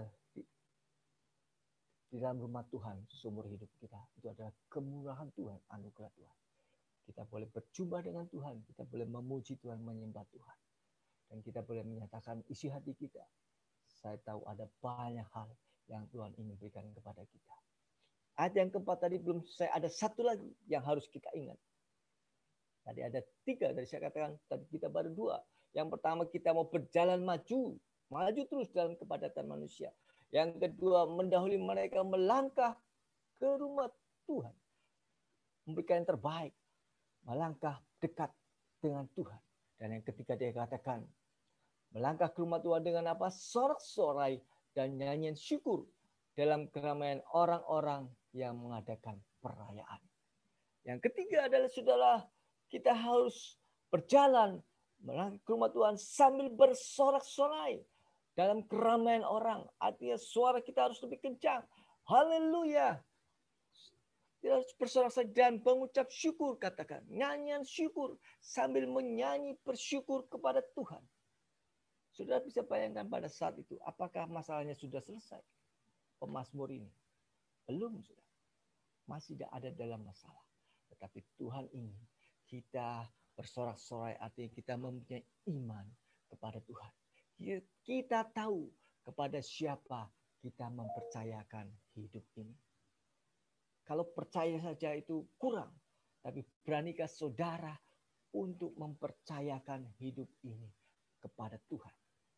di dalam rumah Tuhan seumur hidup kita, itu adalah kemurahan Tuhan, anugerah Tuhan. Kita boleh berjumpa dengan Tuhan, kita boleh memuji Tuhan, menyembah Tuhan. Dan kita boleh menyatakan isi hati kita. Saya tahu ada banyak hal yang Tuhan ingin berikan kepada kita. Ayat yang keempat tadi belum selesai, ada satu lagi yang harus kita ingat. Tadi ada 3, dari saya katakan tadi kita baru 2. Yang pertama kita mau berjalan maju terus dalam kepadatan manusia. Yang kedua mendahului mereka melangkah ke rumah Tuhan. Memberikan yang terbaik, melangkah dekat dengan Tuhan. Dan yang ketiga dia katakan, melangkah ke rumah Tuhan dengan apa? Sorak-sorai dan nyanyian syukur dalam keramaian orang-orang yang mengadakan perayaan. Yang ketiga adalah saudara, kita harus berjalan melangkah ke rumah Tuhan sambil bersorak-sorai dalam keramaian orang. Artinya suara kita harus lebih kencang. Haleluya. Kita harus bersorak-sorai dan mengucap syukur, katakan. Nyanyian syukur sambil menyanyi bersyukur kepada Tuhan. Saudara bisa bayangkan pada saat itu, apakah masalahnya sudah selesai? Pemazmur ini. Belum, saudara. Masih tidak ada dalam masalah. Tetapi Tuhan ingin kita bersorak-sorai, artinya kita mempunyai iman kepada Tuhan. Kita tahu kepada siapa kita mempercayakan hidup ini. Kalau percaya saja itu kurang. Tapi beranikah saudara untuk mempercayakan hidup ini kepada Tuhan?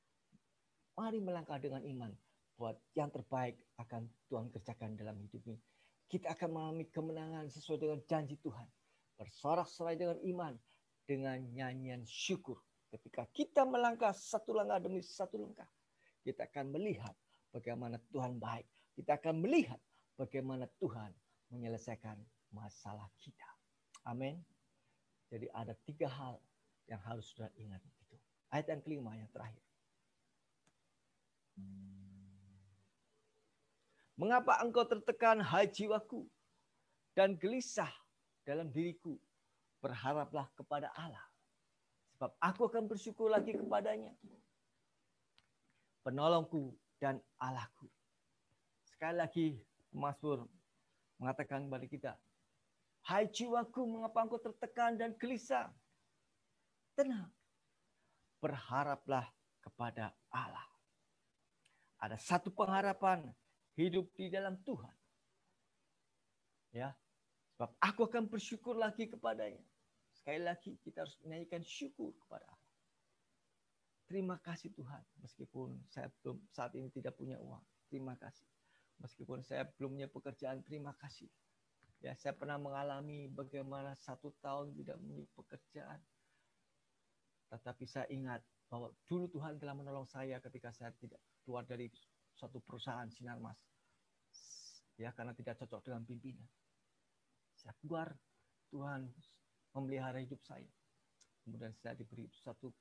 Mari melangkah dengan iman. Buat yang terbaik akan Tuhan kerjakan dalam hidup ini. Kita akan mengalami kemenangan sesuai dengan janji Tuhan. Bersorak-sorai dengan iman. Dengan nyanyian syukur. Ketika kita melangkah satu langkah demi satu langkah. Kita akan melihat bagaimana Tuhan baik. Kita akan melihat bagaimana Tuhan menyelesaikan masalah kita. Amin. Jadi ada 3 hal yang harus saudara ingat itu. Ayat yang kelima yang terakhir. Mengapa engkau tertekan, hai jiwaku, dan gelisah dalam diriku? Berharaplah kepada Allah, sebab aku akan bersyukur lagi kepadanya, penolongku dan Allahku. Sekali lagi Mazmur mengatakan kepada kita, hai jiwaku, mengapa engkau tertekan dan gelisah? Tenang, berharaplah kepada Allah. Ada satu pengharapan, hidup di dalam Tuhan. Ya, sebab aku akan bersyukur lagi kepadanya. Sekali lagi kita harus menyanyikan syukur kepada Allah. Terima kasih Tuhan, meskipun saya belum saat ini tidak punya uang. Terima kasih. Meskipun saya belum punya pekerjaan, terima kasih. Ya, saya pernah mengalami bagaimana 1 tahun tidak punya pekerjaan. Tetapi saya ingat bahwa dulu Tuhan telah menolong saya ketika saya tidak keluar dari suatu perusahaan Sinarmas. Ya, karena tidak cocok dengan pimpinan. Saya keluar, Tuhan memelihara hidup saya. Kemudian saya diberi satu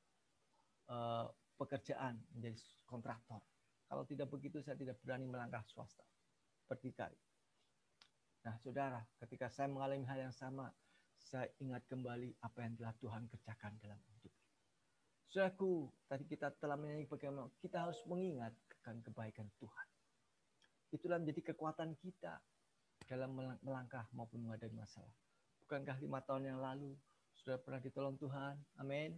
pekerjaan menjadi kontraktor. Kalau tidak begitu saya tidak berani melangkah swasta. Berdikari. Nah, saudara, ketika saya mengalami hal yang sama, saya ingat kembali apa yang telah Tuhan kerjakan dalam hidup. Saudaraku, tadi kita telah menyanyi bagaimana kita harus mengingat akan kebaikan Tuhan. Itulah menjadi kekuatan kita dalam melangkah maupun menghadapi masalah. Bukankah 5 tahun yang lalu sudah pernah ditolong Tuhan? Amin.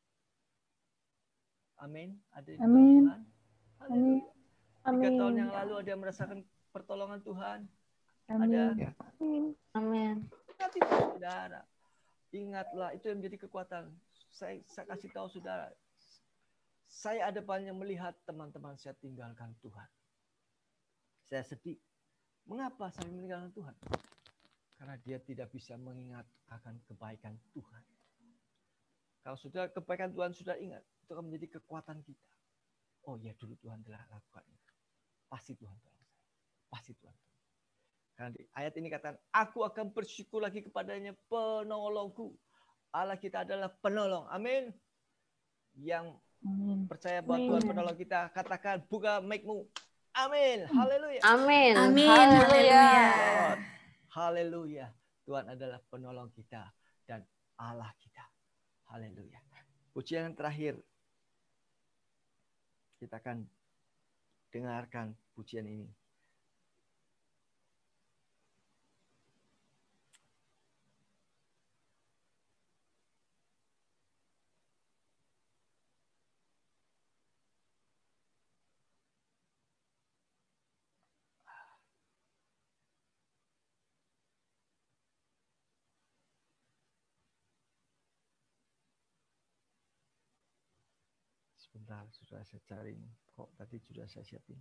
Amin. Ada yang ditolong Tuhan? Amin. 3 tahun yang lalu ada yang merasakan pertolongan Tuhan? Amin. Ada? Amin. Amin. Nanti saudara, ingatlah itu yang menjadi kekuatan. Saya kasih tahu saudara, saya ada banyak melihat teman-teman saya tinggalkan Tuhan. Saya sedih. Mengapa saya meninggalkan Tuhan? Karena dia tidak bisa mengingat akan kebaikan Tuhan. Kalau sudah kebaikan Tuhan sudah ingat, itu akan menjadi kekuatan kita. Oh ya, dulu Tuhan telah lakukan itu. Pasti Tuhan tolong saya. Pasti Tuhan tolong. Karena di ayat ini katakan, aku akan bersyukur lagi kepadanya, penolongku. Allah kita adalah penolong. Amin. Yang percaya bahwa Tuhan penolong kita, katakan buka mic-mu. Amin. Haleluya. Amin. Amin. Haleluya. Haleluya. Tuhan adalah penolong kita dan Allah kita. Haleluya. Pujian yang terakhir. Kita akan dengarkan pujian ini. Sebentar, sudah saya cari. Kok tadi sudah saya siapin.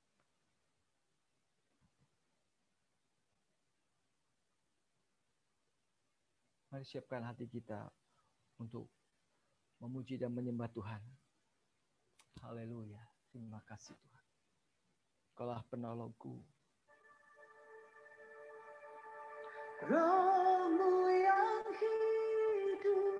Mari siapkan hati kita untuk memuji dan menyembah Tuhan. Haleluya. Terima kasih Tuhan. Kaulah penolongku. Roh-Mu yang hidup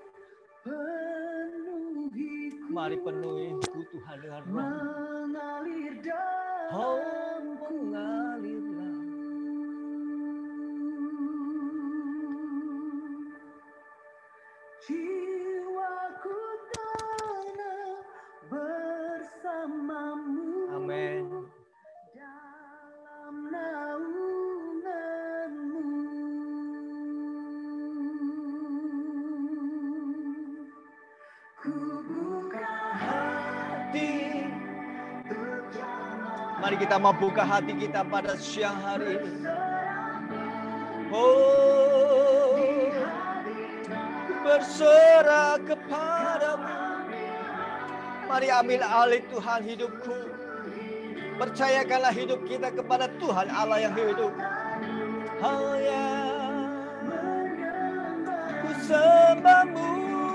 penuhiku. Mari penuhiku Tuhan dengan roh. Mengalir dalamku. Mengalirlah. Jiwaku tenang bersamamu. Amin. Dalam naungan-Mu. Ku buka hati. Mari kita membuka hati kita pada siang hari ini. Oh, berserah kepadamu. Mari ambil alih Tuhan hidupku. Percayakanlah hidup kita kepada Tuhan Allah yang hidup. Oh ya, ku sembahmu.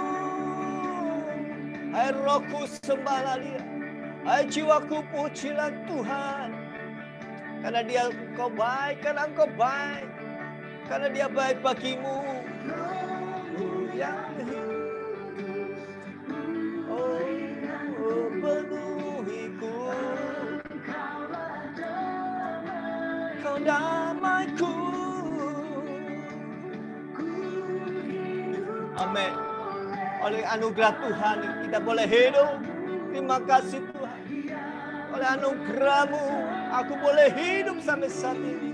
Hai rohku sembahlah Dia. Hai jiwaku pujilah Tuhan. Karena Dia engkau baik, karena engkau baik. Karena Dia baik bagimu. yang oh penuhiku. Kau damaiku. Amin. Oleh anugerah Tuhan kita boleh hidup. Terima kasih Tuhan. Oleh anugerah-Mu aku boleh hidup sampai saat ini.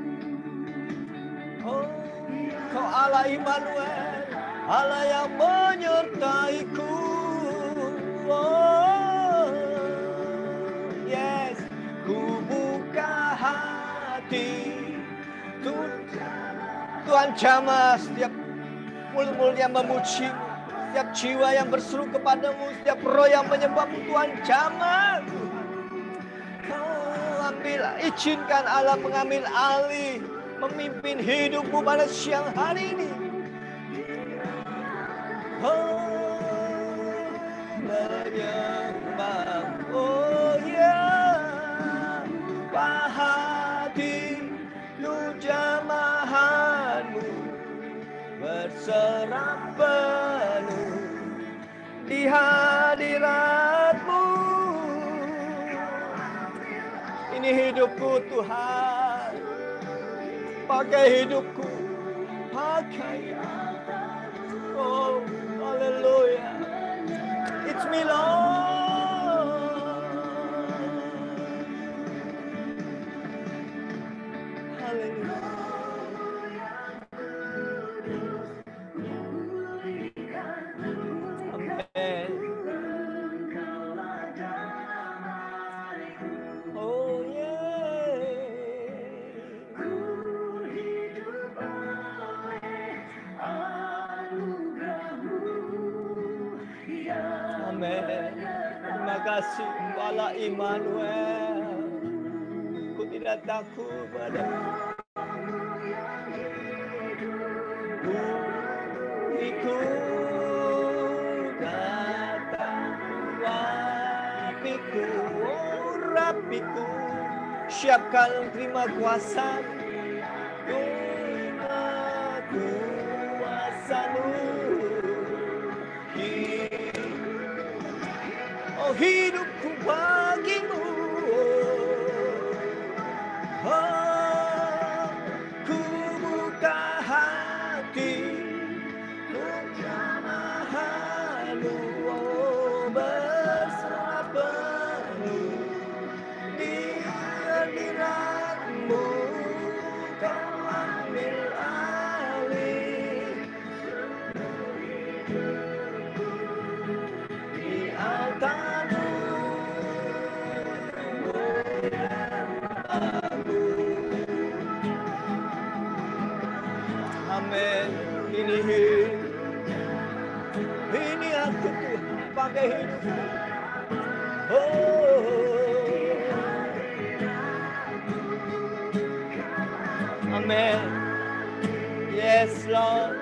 Oh, Kau Allah Immanuel, Allah yang menyertaiku. Oh, yes, ku buka hati. Tuhan jamah setiap mulut-mulut yang memuji-Mu, setiap jiwa yang berseru kepadamu, setiap roh yang menyembah-Mu, Tuhan jamah. Kau izinkan Allah mengambil alih, memimpin hidupmu pada siang hari ini. Oh, menyembah, oh ya, hati jamahanmu berserah penuh di hadirat-Mu. Ini hidupku Tuhan, pakai hidupku, pakai. Oh, haleluya. It's me Lord. Haleluya. Amen. Oh yeah. Amen. Terima kasih Allah Immanuel. Ku tidak takut padamu. Ikut datang rapiku, oh rapiku, siapkan terima kuasa, terima kuasa-Mu. Oh hidupku bagi-Mu. Oh, ku buka hati. Oh, berserah penuh di hadirat-Mu. Kau ambil alih di altar-Mu. Amin. Ini aku Tuhan, pakai hidupku. Oh, amin. Yes, Lord.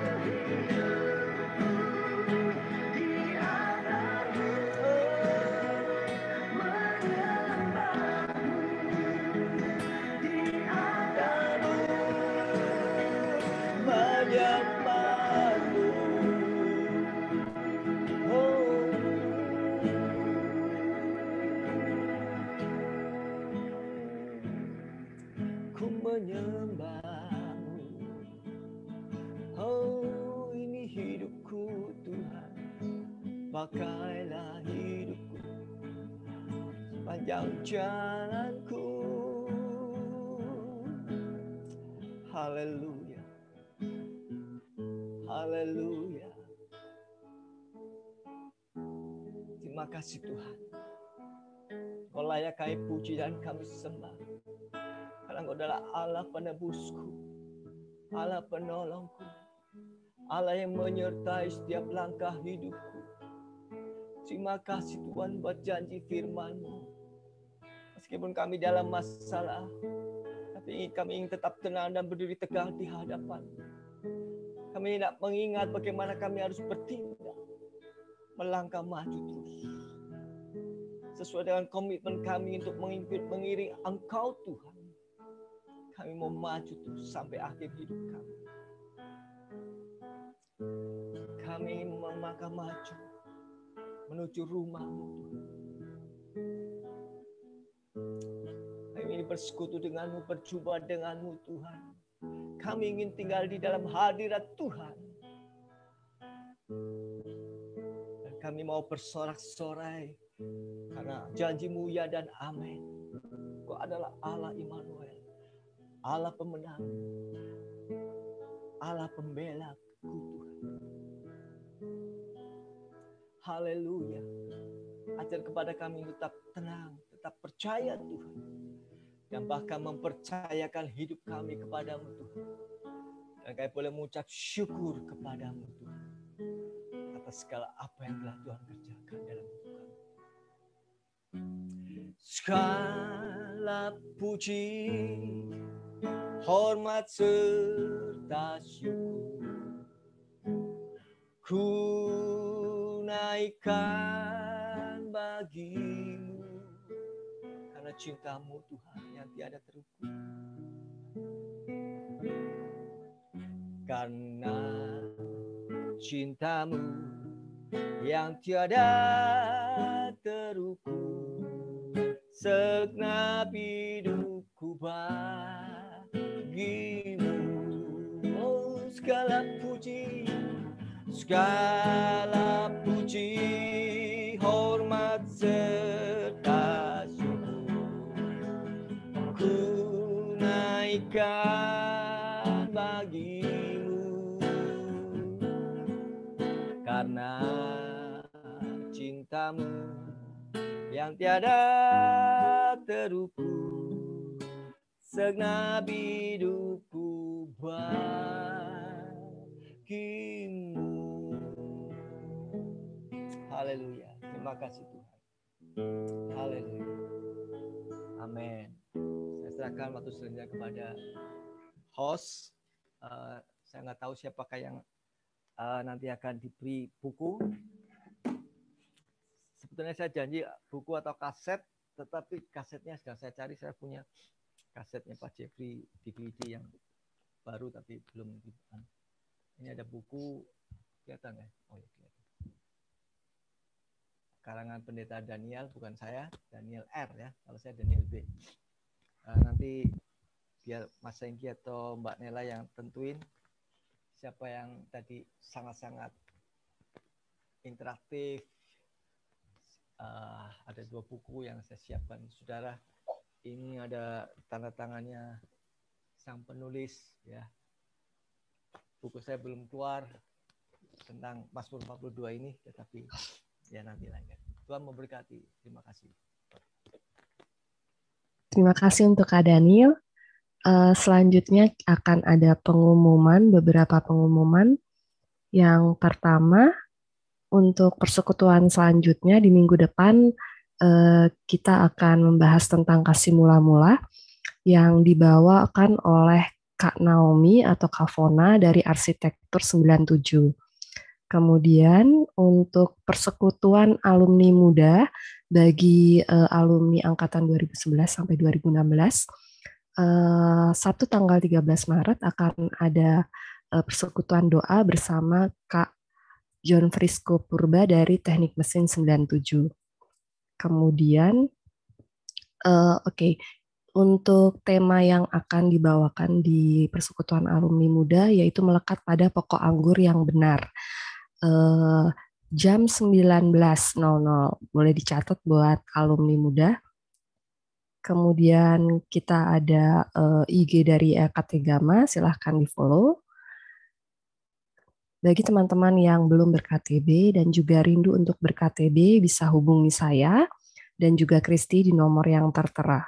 Menyembah-Mu. Oh, ini hidupku Tuhan, pakailah hidupku sepanjang jalanku. Haleluya, haleluya. Terima kasih Tuhan, Kau layak kami puji dan kami sembah. Karena Engkau adalah Allah penebusku, Allah penolongku, Allah yang menyertai setiap langkah hidupku. Terima kasih Tuhan buat janji firman-Mu. Meskipun kami dalam masalah, tapi kami ingin tetap tenang dan berdiri tegak di hadapan. Kami tidak mengingat bagaimana kami harus bertindak, melangkah maju terus. Sesuai dengan komitmen kami untuk mengiring Engkau Tuhan. Kami mau maju terus sampai akhir hidup kami. Kami melangkah maju menuju rumah-Mu, Tuhan. Kami ingin bersekutu dengan-Mu, berjumpa dengan-Mu, Tuhan. Kami ingin tinggal di dalam hadirat Tuhan. Dan kami mau bersorak-sorai karena janji-Mu ya dan amin. Kau adalah Allah Immanuel, Allah pemenang, Allah pembela Tuhan. Haleluya. Ajar kepada kami tetap tenang, tetap percaya Tuhan. Dan bahkan mempercayakan hidup kami kepadamu Tuhan. Dan kami boleh mengucap syukur kepadamu Tuhan. Atas segala apa yang telah Tuhan kerjakan dalam hidup kami. Segala puji, hormat serta syukur ku naikkan bagimu, karena cinta-Mu Tuhan yang tiada terukur. Karena cinta-Mu yang tiada terukur, segenap hidupku bagimu. Oh, segala puji, hormat serta syukur ku naikkan bagimu, karena cinta-Mu yang tiada terukur, segenap hidupku bagimu. Haleluya. Terima kasih Tuhan. Haleluya. Amin. Saya serahkan waktu selanjutnya kepada host. Saya nggak tahu siapakah yang nanti akan diberi buku. Sebetulnya saya janji buku atau kaset, tetapi kasetnya sedang saya cari. Saya punya kasetnya Pak Jeffrey DVD yang baru tapi belum dibuka. Ini ada buku, kelihatan ya? Oh ya, kelihatan. Karangan Pendeta Daniel, bukan saya, Daniel R ya. Kalau saya Daniel B. Nanti biar Mas Hengki atau Mbak Nela yang tentuin siapa yang tadi sangat-sangat interaktif. Ada 2 buku yang saya siapkan, saudara. Ini ada tanda tangannya sang penulis ya. Buku saya belum keluar tentang Mazmur 42 ini, tetapi ya nanti lanjut. Tuhan memberkati. Terima kasih. Terima kasih untuk Kak Daniel. Selanjutnya akan ada beberapa pengumuman. Yang pertama, untuk persekutuan selanjutnya di minggu depan, kita akan membahas tentang kasih mula-mula yang dibawakan oleh Kak Naomi atau Kak Fona dari Arsitektur 97. Kemudian untuk persekutuan alumni muda bagi alumni angkatan 2011 sampai 2016, Sabtu tanggal 13 Maret akan ada persekutuan doa bersama Kak John Frisco Purba dari Teknik Mesin 97. Kemudian, untuk tema yang akan dibawakan di persekutuan alumni muda yaitu melekat pada pokok anggur yang benar. Jam 19.00, boleh dicatat buat alumni muda. Kemudian kita ada IG dari EKT Gama, silahkan di-follow. Bagi teman-teman yang belum ber-KTB dan juga rindu untuk ber-KTB, bisa hubungi saya dan juga Kristi di nomor yang tertera.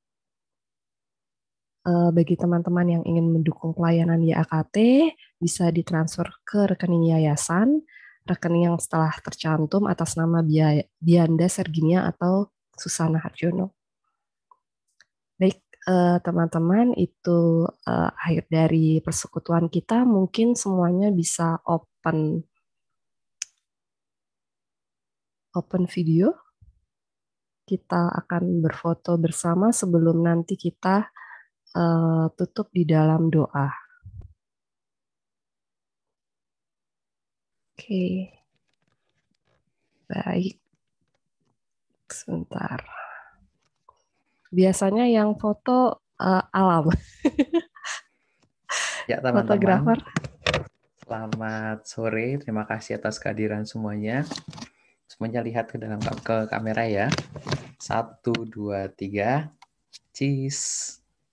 Bagi teman-teman yang ingin mendukung pelayanan YAKT, bisa ditransfer ke rekening yayasan, rekening yang setelah tercantum atas nama Bianda Serginia atau Susana Harjono. Baik, teman-teman, itu akhir dari persekutuan kita. Mungkin semuanya bisa open video. Kita akan berfoto bersama sebelum nanti kita tutup di dalam doa. Oke, baik. Sebentar. Biasanya yang foto alam. Ya teman-teman, Fotografer. selamat sore. Terima kasih atas kehadiran semuanya. Semuanya lihat ke dalam ke kamera ya. 1, 2, 3. Cheese.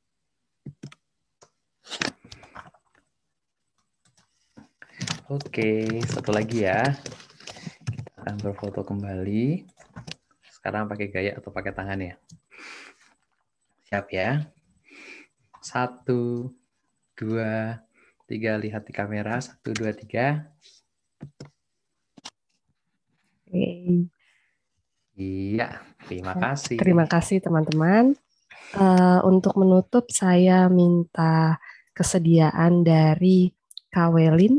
Oke, satu lagi ya. Kita akan berfoto kembali. Sekarang pakai gaya atau pakai tangan ya. Siap ya. 1, 2, 3. Lihat di kamera. 1, 2, 3. Oke. Iya, terima kasih. Terima kasih teman-teman. Untuk menutup saya minta kesediaan dari Kawelin.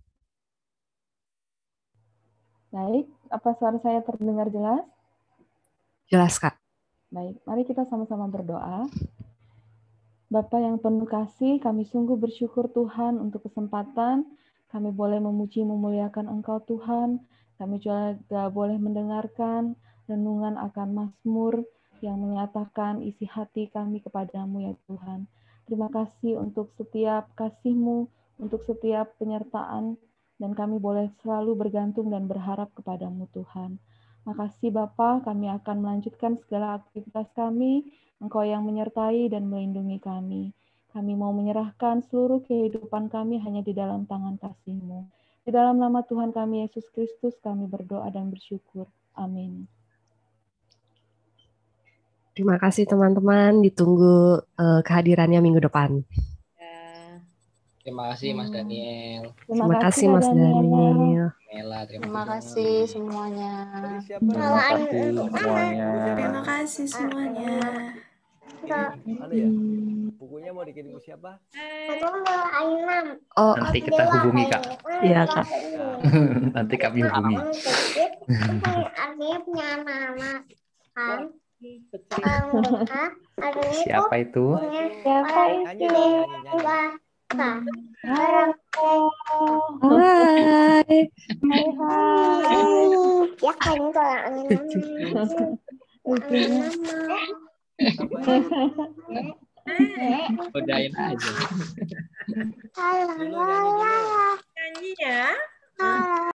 Baik, apa suara saya terdengar jelas? Jelas, Kak. Baik, mari kita sama-sama berdoa. Bapa yang penuh kasih, kami sungguh bersyukur Tuhan untuk kesempatan kami boleh memuji memuliakan Engkau Tuhan. Kami juga boleh mendengarkan renungan akan Mazmur yang menyatakan isi hati kami kepadamu ya Tuhan. Terima kasih untuk setiap kasih-Mu, untuk setiap penyertaan, dan kami boleh selalu bergantung dan berharap kepadamu Tuhan. Makasih Bapa, kami akan melanjutkan segala aktivitas kami. Engkau yang menyertai dan melindungi kami. Kami mau menyerahkan seluruh kehidupan kami hanya di dalam tangan kasih-Mu. Di dalam nama Tuhan kami Yesus Kristus kami berdoa dan bersyukur. Amin. Terima kasih teman-teman. Ditunggu kehadirannya minggu depan. Terima kasih Mas Daniel. Terima kasih Mas Daniel. Mela, Terima kasih semuanya. Terima kasih semuanya. Terima kasih semuanya. Mana ya? Bukunya mau dikirim ke siapa? Oh, Nanti kita hubungi Kak. iya Kak. Nanti kami hubungi. Artinya punya anak-anak kan? Siapa itu? Siapa itu? Hai. Ya kan Udahin aja. Nyanyi ya.